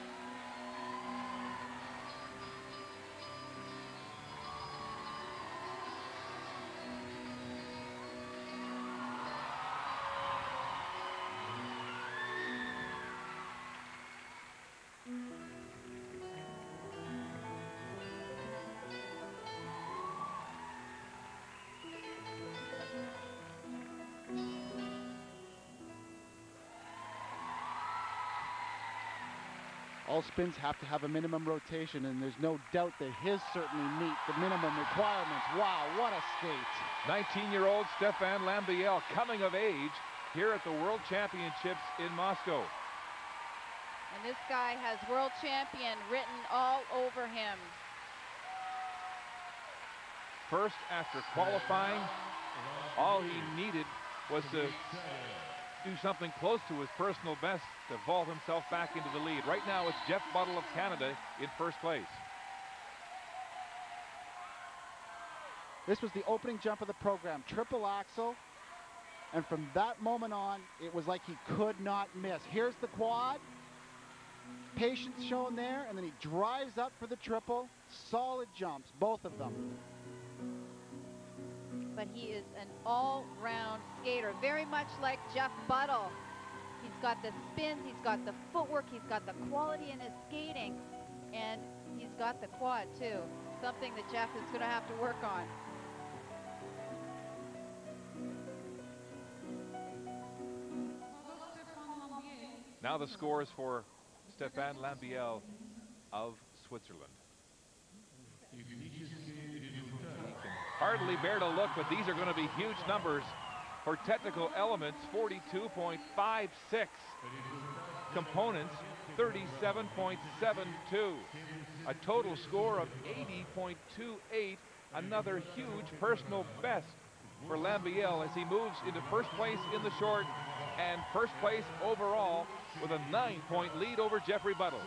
All spins have to have a minimum rotation, and there's no doubt that his certainly meet the minimum requirements. Wow, what a skate. 19-year-old Stéphane Lambiel coming of age here at the World Championships in Moscow. And this guy has world champion written all over him. First, after qualifying, all he needed was to do something close to his personal best to vault himself back into the lead. Right now, it's Jeff Buttle of Canada in first place. This was the opening jump of the program, triple axel. And from that moment on, it was like he could not miss. Here's the quad. Patience shown there, and then he drives up for the triple. Solid jumps, both of them. But he is an all-round skater, very much like Jeff Buttle. He's got the spins, he's got the footwork, he's got the quality in his skating, and he's got the quad too, something that Jeff is going to have to work on. Now the scores for Stéphane Lambiel of Switzerland. He can hardly bear to look, but these are going to be huge numbers for technical elements. 42.56. Components, 37.72. A total score of 80.28. Another huge personal best for Lambiel as he moves into first place in the short and first place overall with a 9-point lead over Jeffrey Buttle.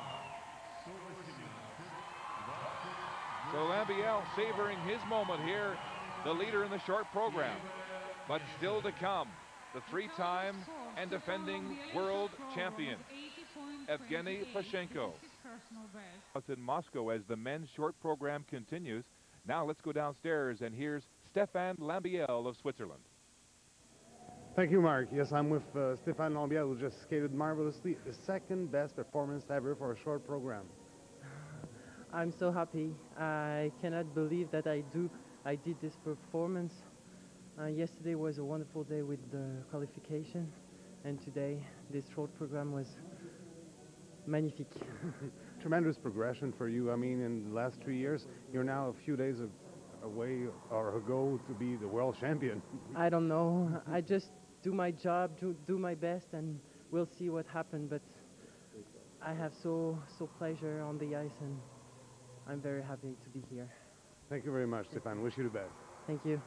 So Lambiel savoring his moment here, the leader in the short program. But still to come, the three-time and defending world champion, Evgeny Plushenko. It's in Moscow as the men's short program continues. Now let's go downstairs, and here's Stéphane Lambiel of Switzerland. Thank you, Mark. Yes, I'm with Stéphane Lambiel, who just skated marvelously. The second best performance ever for a short program. I'm so happy. I cannot believe that I did this performance. Yesterday was a wonderful day with the qualification, and today this short program was magnifique. Tremendous progression for you. I mean, in the last 3 years, you're now a few days away or ago to be the world champion. I don't know. I just do my job, do my best, and we'll see what happens. But I have so pleasure on the ice, and I'm very happy to be here. Thank you very much, Stéphane. Wish you the best. Thank you.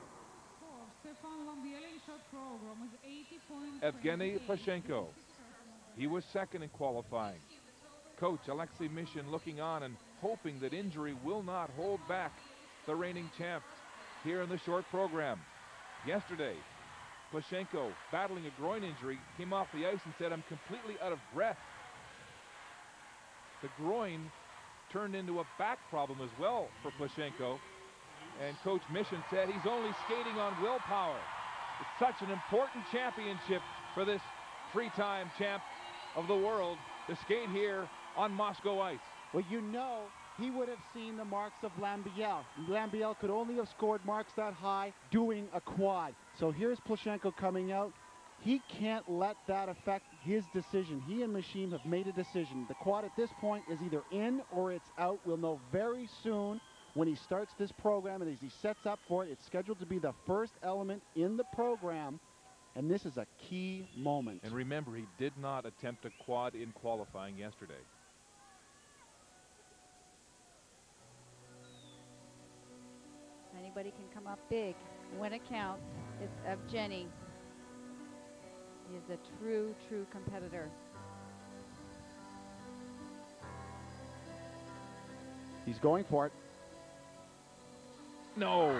Evgeny Plushenko. He was second in qualifying. Coach Alexei Mishin looking on and hoping that injury will not hold back the reigning champ here in the short program. Yesterday, Plushenko, battling a groin injury, came off the ice and said, "I'm completely out of breath." The groin turned into a back problem as well for Plushenko. And Coach Mishin said he's only skating on willpower. It's such an important championship for this three-time champ of the world to skate here on Moscow ice. Well, you know, he would have seen the marks of Lambiel. Lambiel could only have scored marks that high doing a quad. So here's Plushenko coming out. He can't let that affect his decision. He and Machine have made a decision. The quad at this point is either in or it's out. We'll know very soon when he starts this program, and as he sets up for it. It's scheduled to be the first element in the program, and this is a key moment. And remember, he did not attempt a quad in qualifying yesterday. Anybody can come up big when it counts. It's Evgeny. He is a true, true competitor. He's going for it. No.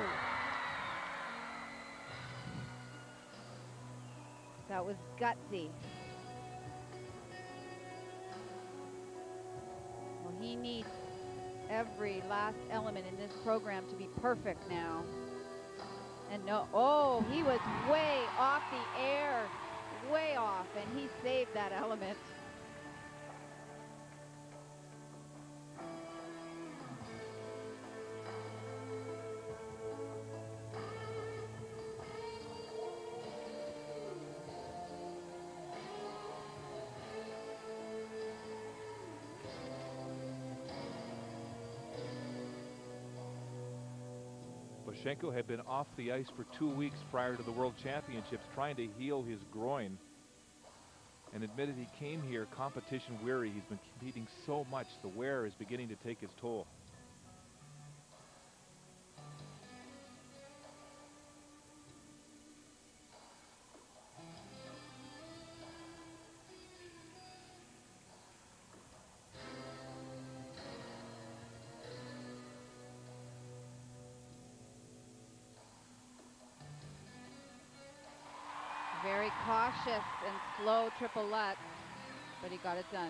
That was gutsy. Well, he needs every last element in this program to be perfect now. And no, oh, he was way off the air, way off, and he saved that element. Plushenko had been off the ice for 2 weeks prior to the World Championships trying to heal his groin, and admitted he came here competition weary. He's been competing so much, the wear is beginning to take its toll. Very cautious and slow triple Lutz, but he got it done.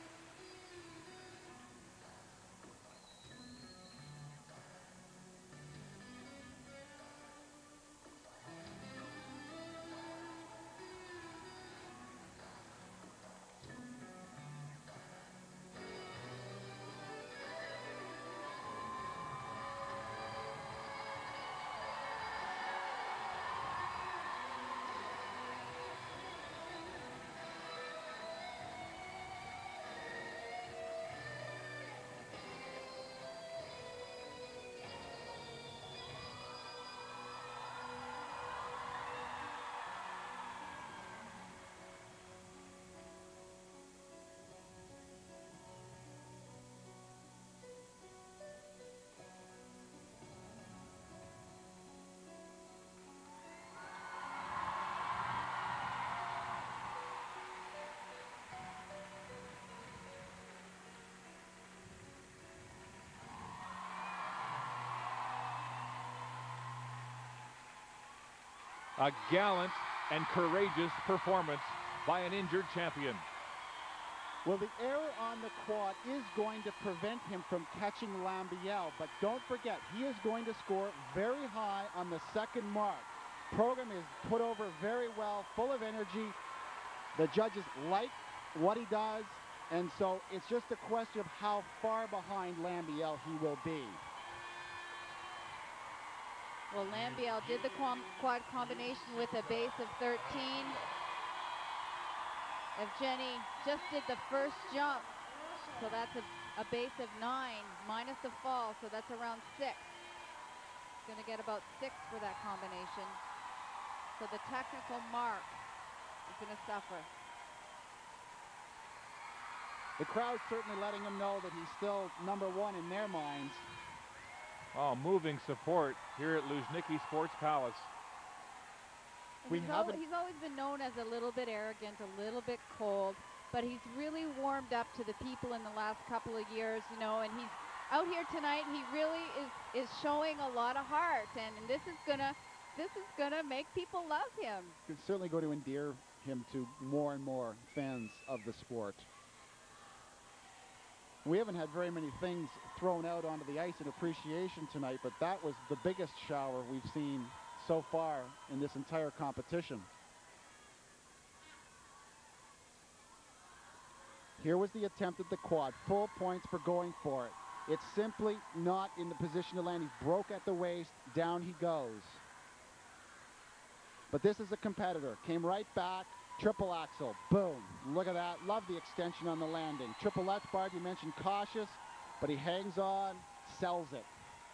A gallant and courageous performance by an injured champion. Well, the error on the quad is going to prevent him from catching Lambiel, but don't forget, he is going to score very high on the second mark. Program is put over very well, full of energy. The judges like what he does, and so it's just a question of how far behind Lambiel he will be. Well, Lambiel did the quad combination with a base of 13. Evgeny just did the first jump, so that's a base of 9 minus the fall, so that's around 6. He's going to get about 6 for that combination. So the technical mark is going to suffer. The crowd's certainly letting him know that he's still number one in their minds. Oh, moving support here at Luzhniki Sports Palace. He's always been known as a little bit arrogant, a little bit cold, but he's really warmed up to the people in the last couple of years, you know, and he's out here tonight. He really is showing a lot of heart, and this is gonna make people love him. It's certainly going to endear him to more and more fans of the sport. We haven't had very many things thrown out onto the ice in appreciation tonight, but that was the biggest shower we've seen so far in this entire competition. Here was the attempt at the quad. Full points for going for it. It's simply not in the position to land. He broke at the waist. Down he goes. But this is a competitor. Came right back. Triple axel. Boom. Look at that. Love the extension on the landing. Triple Lutz, Barb, you mentioned cautious, but he hangs on, sells it.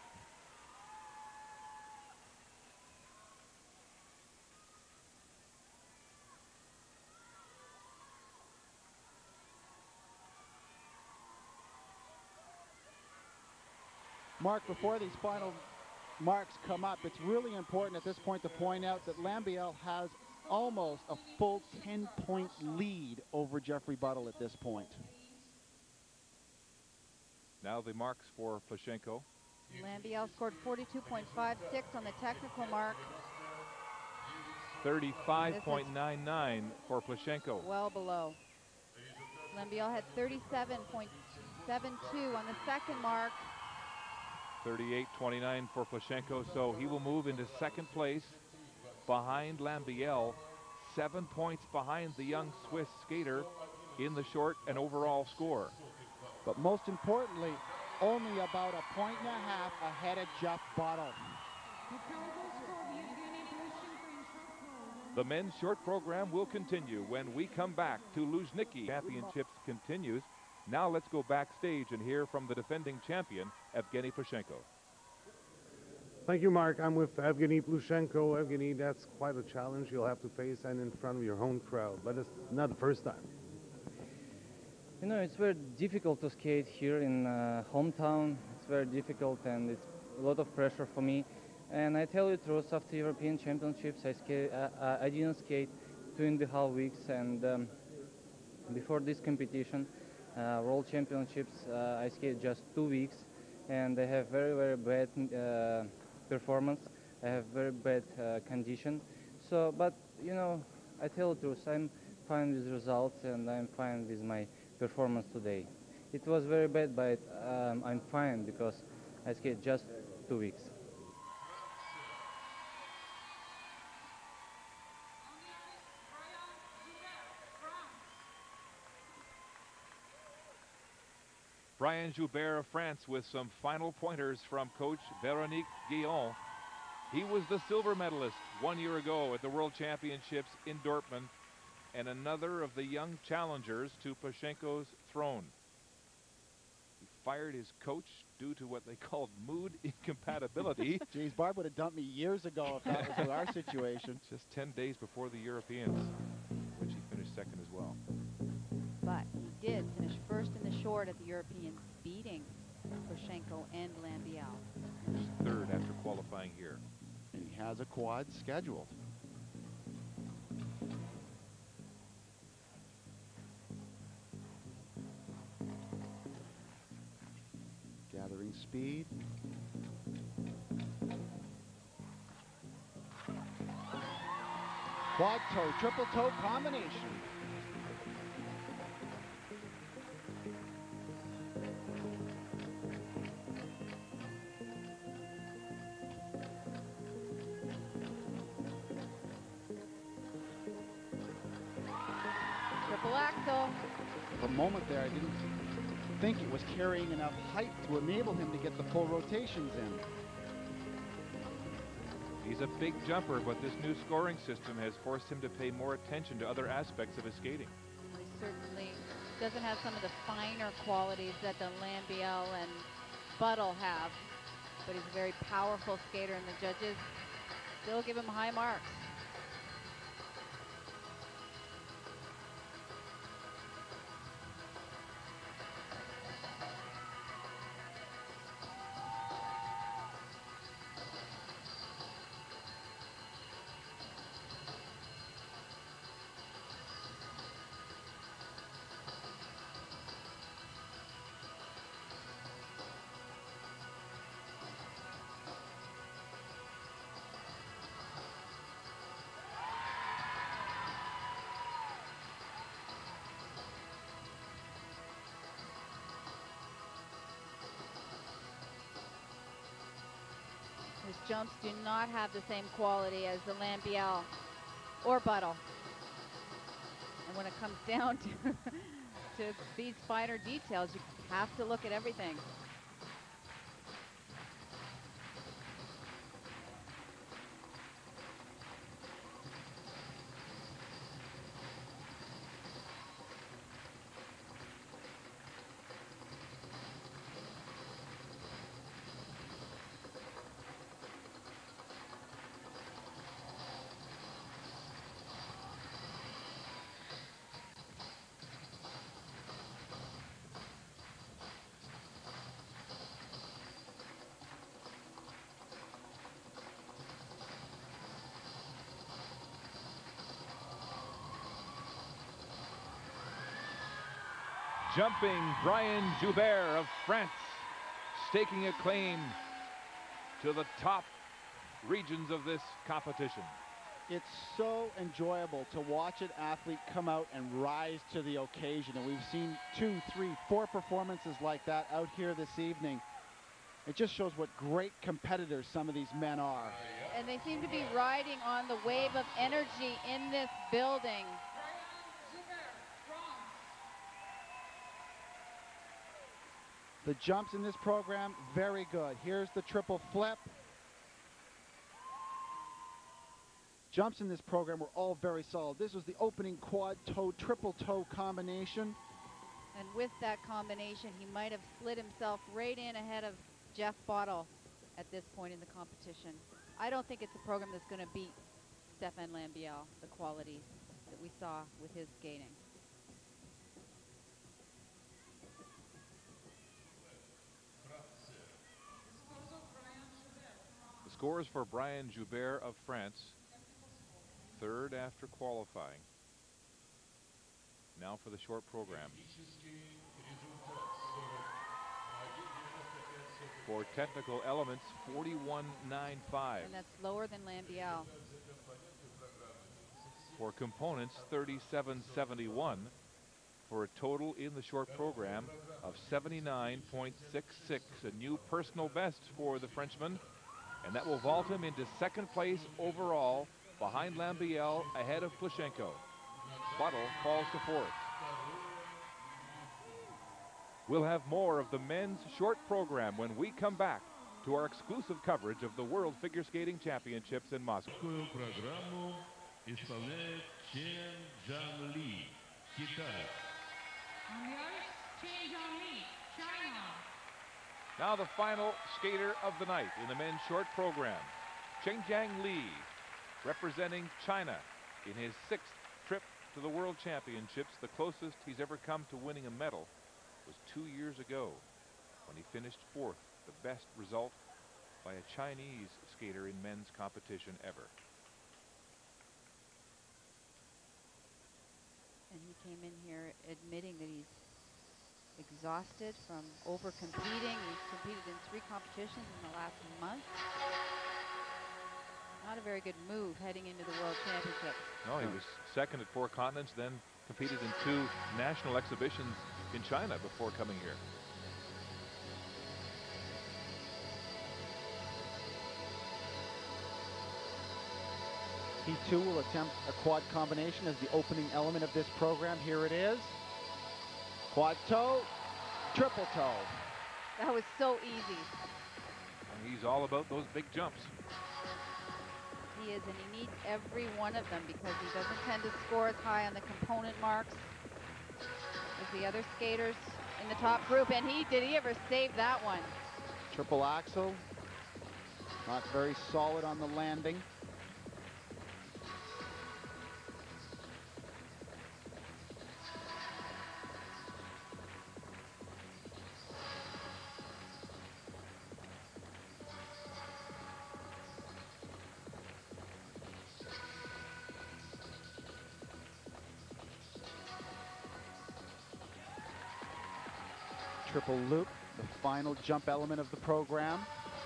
Mark, before these final marks come up, it's really important at this point to point out that Lambiel has almost a full 10-point lead over Jeffrey Buttle at this point. Now the marks for Plushenko. Lambiel scored 42.56 on the technical mark. 35.99 for Plushenko. Well below. Lambiel had 37.72 on the second mark. 38.29 for Plushenko, so he will move into second place behind Lambiel, 7 points behind the young Swiss skater in the short and overall score. But most importantly, only about a point and a half ahead of Jeff Buttle. The men's short program will continue when we come back to Luzhniki. Championships continues. Now let's go backstage and hear from the defending champion, Evgeny Plushenko. Thank you, Mark. I'm with Evgeny Plushenko. Evgeny, that's quite a challenge you'll have to face and in front of your own crowd, but it's not the first time. You know, it's very difficult to skate here in hometown. It's very difficult and it's a lot of pressure for me. And I tell you the truth, after European Championships, I didn't skate 2.5 weeks, and before this competition, World Championships, I skated just 2 weeks, and I have very, very bad performance. I have very bad condition. So, but you know, I tell the truth, I'm fine with results and I'm fine with my performance today. It was very bad, but I'm fine because I skated just 2 weeks. Brian Joubert of France with some final pointers from coach Véronique Guillon. He was the silver medalist 1 year ago at the World Championships in Dortmund and another of the young challengers to Plushenko's throne. He fired his coach due to what they called mood incompatibility. Geez, Barb would have dumped me years ago if that was our situation. Just 10 days before the Europeans, which he finished second as well. But he did finish first in the short at the Europeans, beating Plushenko and Lambiel. Third after qualifying here. And he has a quad scheduled. Gathering speed. Quad toe, triple toe combination. Triple axel. For a moment there, I didn't think it was carrying enough height to enable him to get the full rotations in. He's a big jumper, but this new scoring system has forced him to pay more attention to other aspects of his skating. He certainly doesn't have some of the finer qualities that the Lambiel and Buttle have, but he's a very powerful skater, and the judges still give him high marks. His jumps do not have the same quality as the Lambiel or Buttle. And when it comes down to to these finer details. You have to look at everything. Jumping Brian Joubert of France, staking a claim to the top regions of this competition. It's so enjoyable to watch an athlete come out and rise to the occasion. And we've seen 2, 3, 4 performances like that out here this evening. It just shows what great competitors some of these men are. And they seem to be riding on the wave of energy in this building. The jumps in this program, very good. Here's the triple flip. Jumps in this program were all very solid. This was the opening quad toe, triple toe combination. And with that combination, he might have slid himself right in ahead of Jeff Bottle at this point in the competition. I don't think it's a program that's going to beat Stéphane Lambiel, the quality that we saw with his skating. The scores for Brian Joubert of France, third after qualifying. Now for the short program. For technical elements, 41.95. And that's lower than Lambiel. For components, 37.71. For a total in the short program of 79.66, a new personal best for the Frenchman. And that will vault him into second place overall, behind Lambiel, ahead of Plushenko. Buttle falls to fourth. We'll have more of the men's short program when we come back to our exclusive coverage of the World Figure Skating Championships in Moscow. Программу исполняет Чен Жан Ли, Китай. Now the final skater of the night in the men's short program, Chengjiang Li, representing China in his 6th trip to the World Championships. The closest he's ever come to winning a medal was 2 years ago when he finished 4th, the best result by a Chinese skater in men's competition ever. And he came in here admitting that he's exhausted from over-competing. He's competed in 3 competitions in the last month. Not a very good move heading into the World Championships. No, he was second at 4 continents, then competed in 2 national exhibitions in China before coming here. He too will attempt a quad combination as the opening element of this program. Here it is. Quad toe, triple toe. That was so easy. And he's all about those big jumps. He is, and he needs every one of them because he doesn't tend to score as high on the component marks as the other skaters in the top group. And did he ever save that one? Triple axel, not very solid on the landing. Triple loop, the final jump element of the program.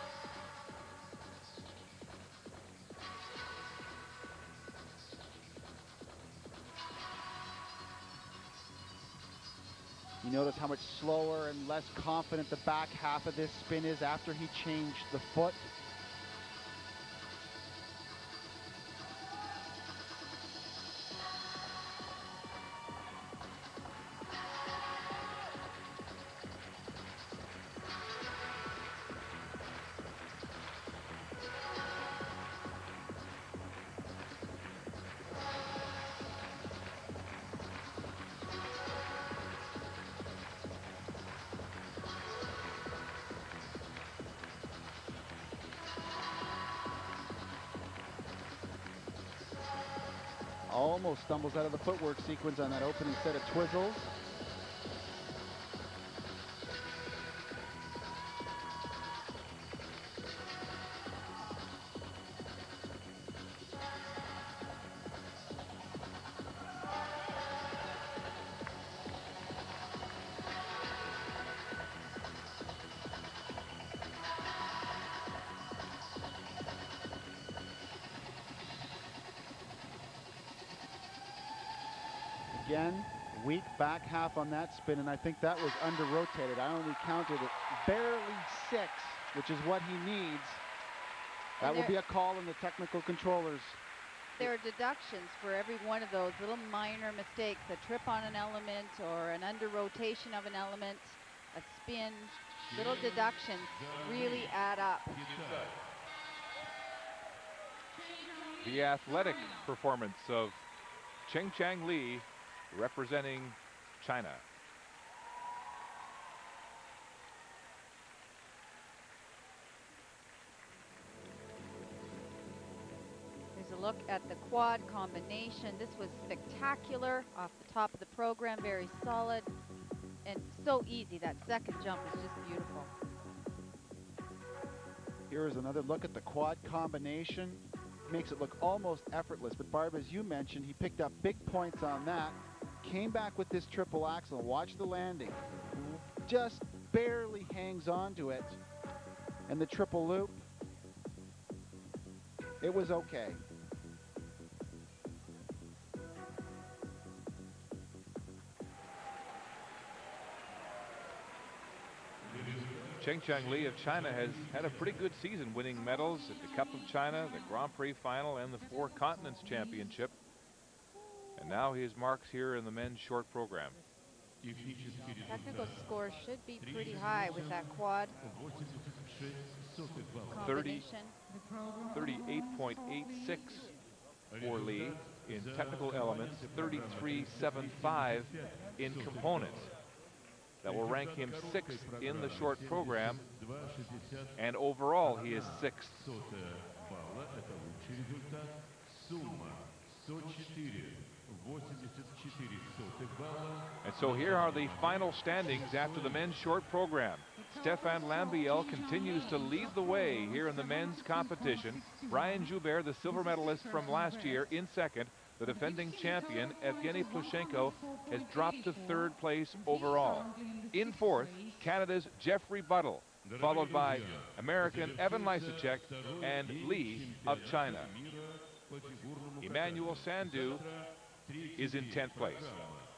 You notice how much slower and less confident the back half of this spin is after he changed the foot. Almost stumbles out of the footwork sequence on that opening set of twizzles. Again, weak back half on that spin, and I think that was under-rotated. I only counted it barely 6, which is what he needs. That will be a call in the technical controllers. There are deductions for every one of those little minor mistakes. A trip on an element or an under-rotation of an element, a spin. Little deductions really add up. The athletic performance of Cheng-Chang Lee representing China. Here's a look at the quad combination. This was spectacular off the top of the program, very solid and so easy. That second jump is just beautiful. Here is another look at the quad combination. Makes it look almost effortless, but Barb, as you mentioned, he picked up big points on that. Came back with this triple axel. Watch the landing. Just barely hangs on to it. And the triple loop, it was okay. Cheng-Chang Lee of China has had a pretty good season, winning medals at the Cup of China, the Grand Prix final, and the Four Continents Championship. And now his marks here in the men's short program. Technical scores should be pretty high with that quad combination. 38.86 for Lee in technical elements, 33.75 in components. That will rank him 6th in the short program, and overall he is 6th. And so here are the final standings after the men's short program. Stéphane Lambiel continues to lead the way here in the men's competition. Brian Joubert, the silver medalist from last year, in second. The defending champion, Evgeny Plushenko, has dropped to 3rd place overall. In 4th, Canada's Jeffrey Buttle, followed by American Evan Lysacek and Lee of China. Emmanuel Sandhu is in 10th place.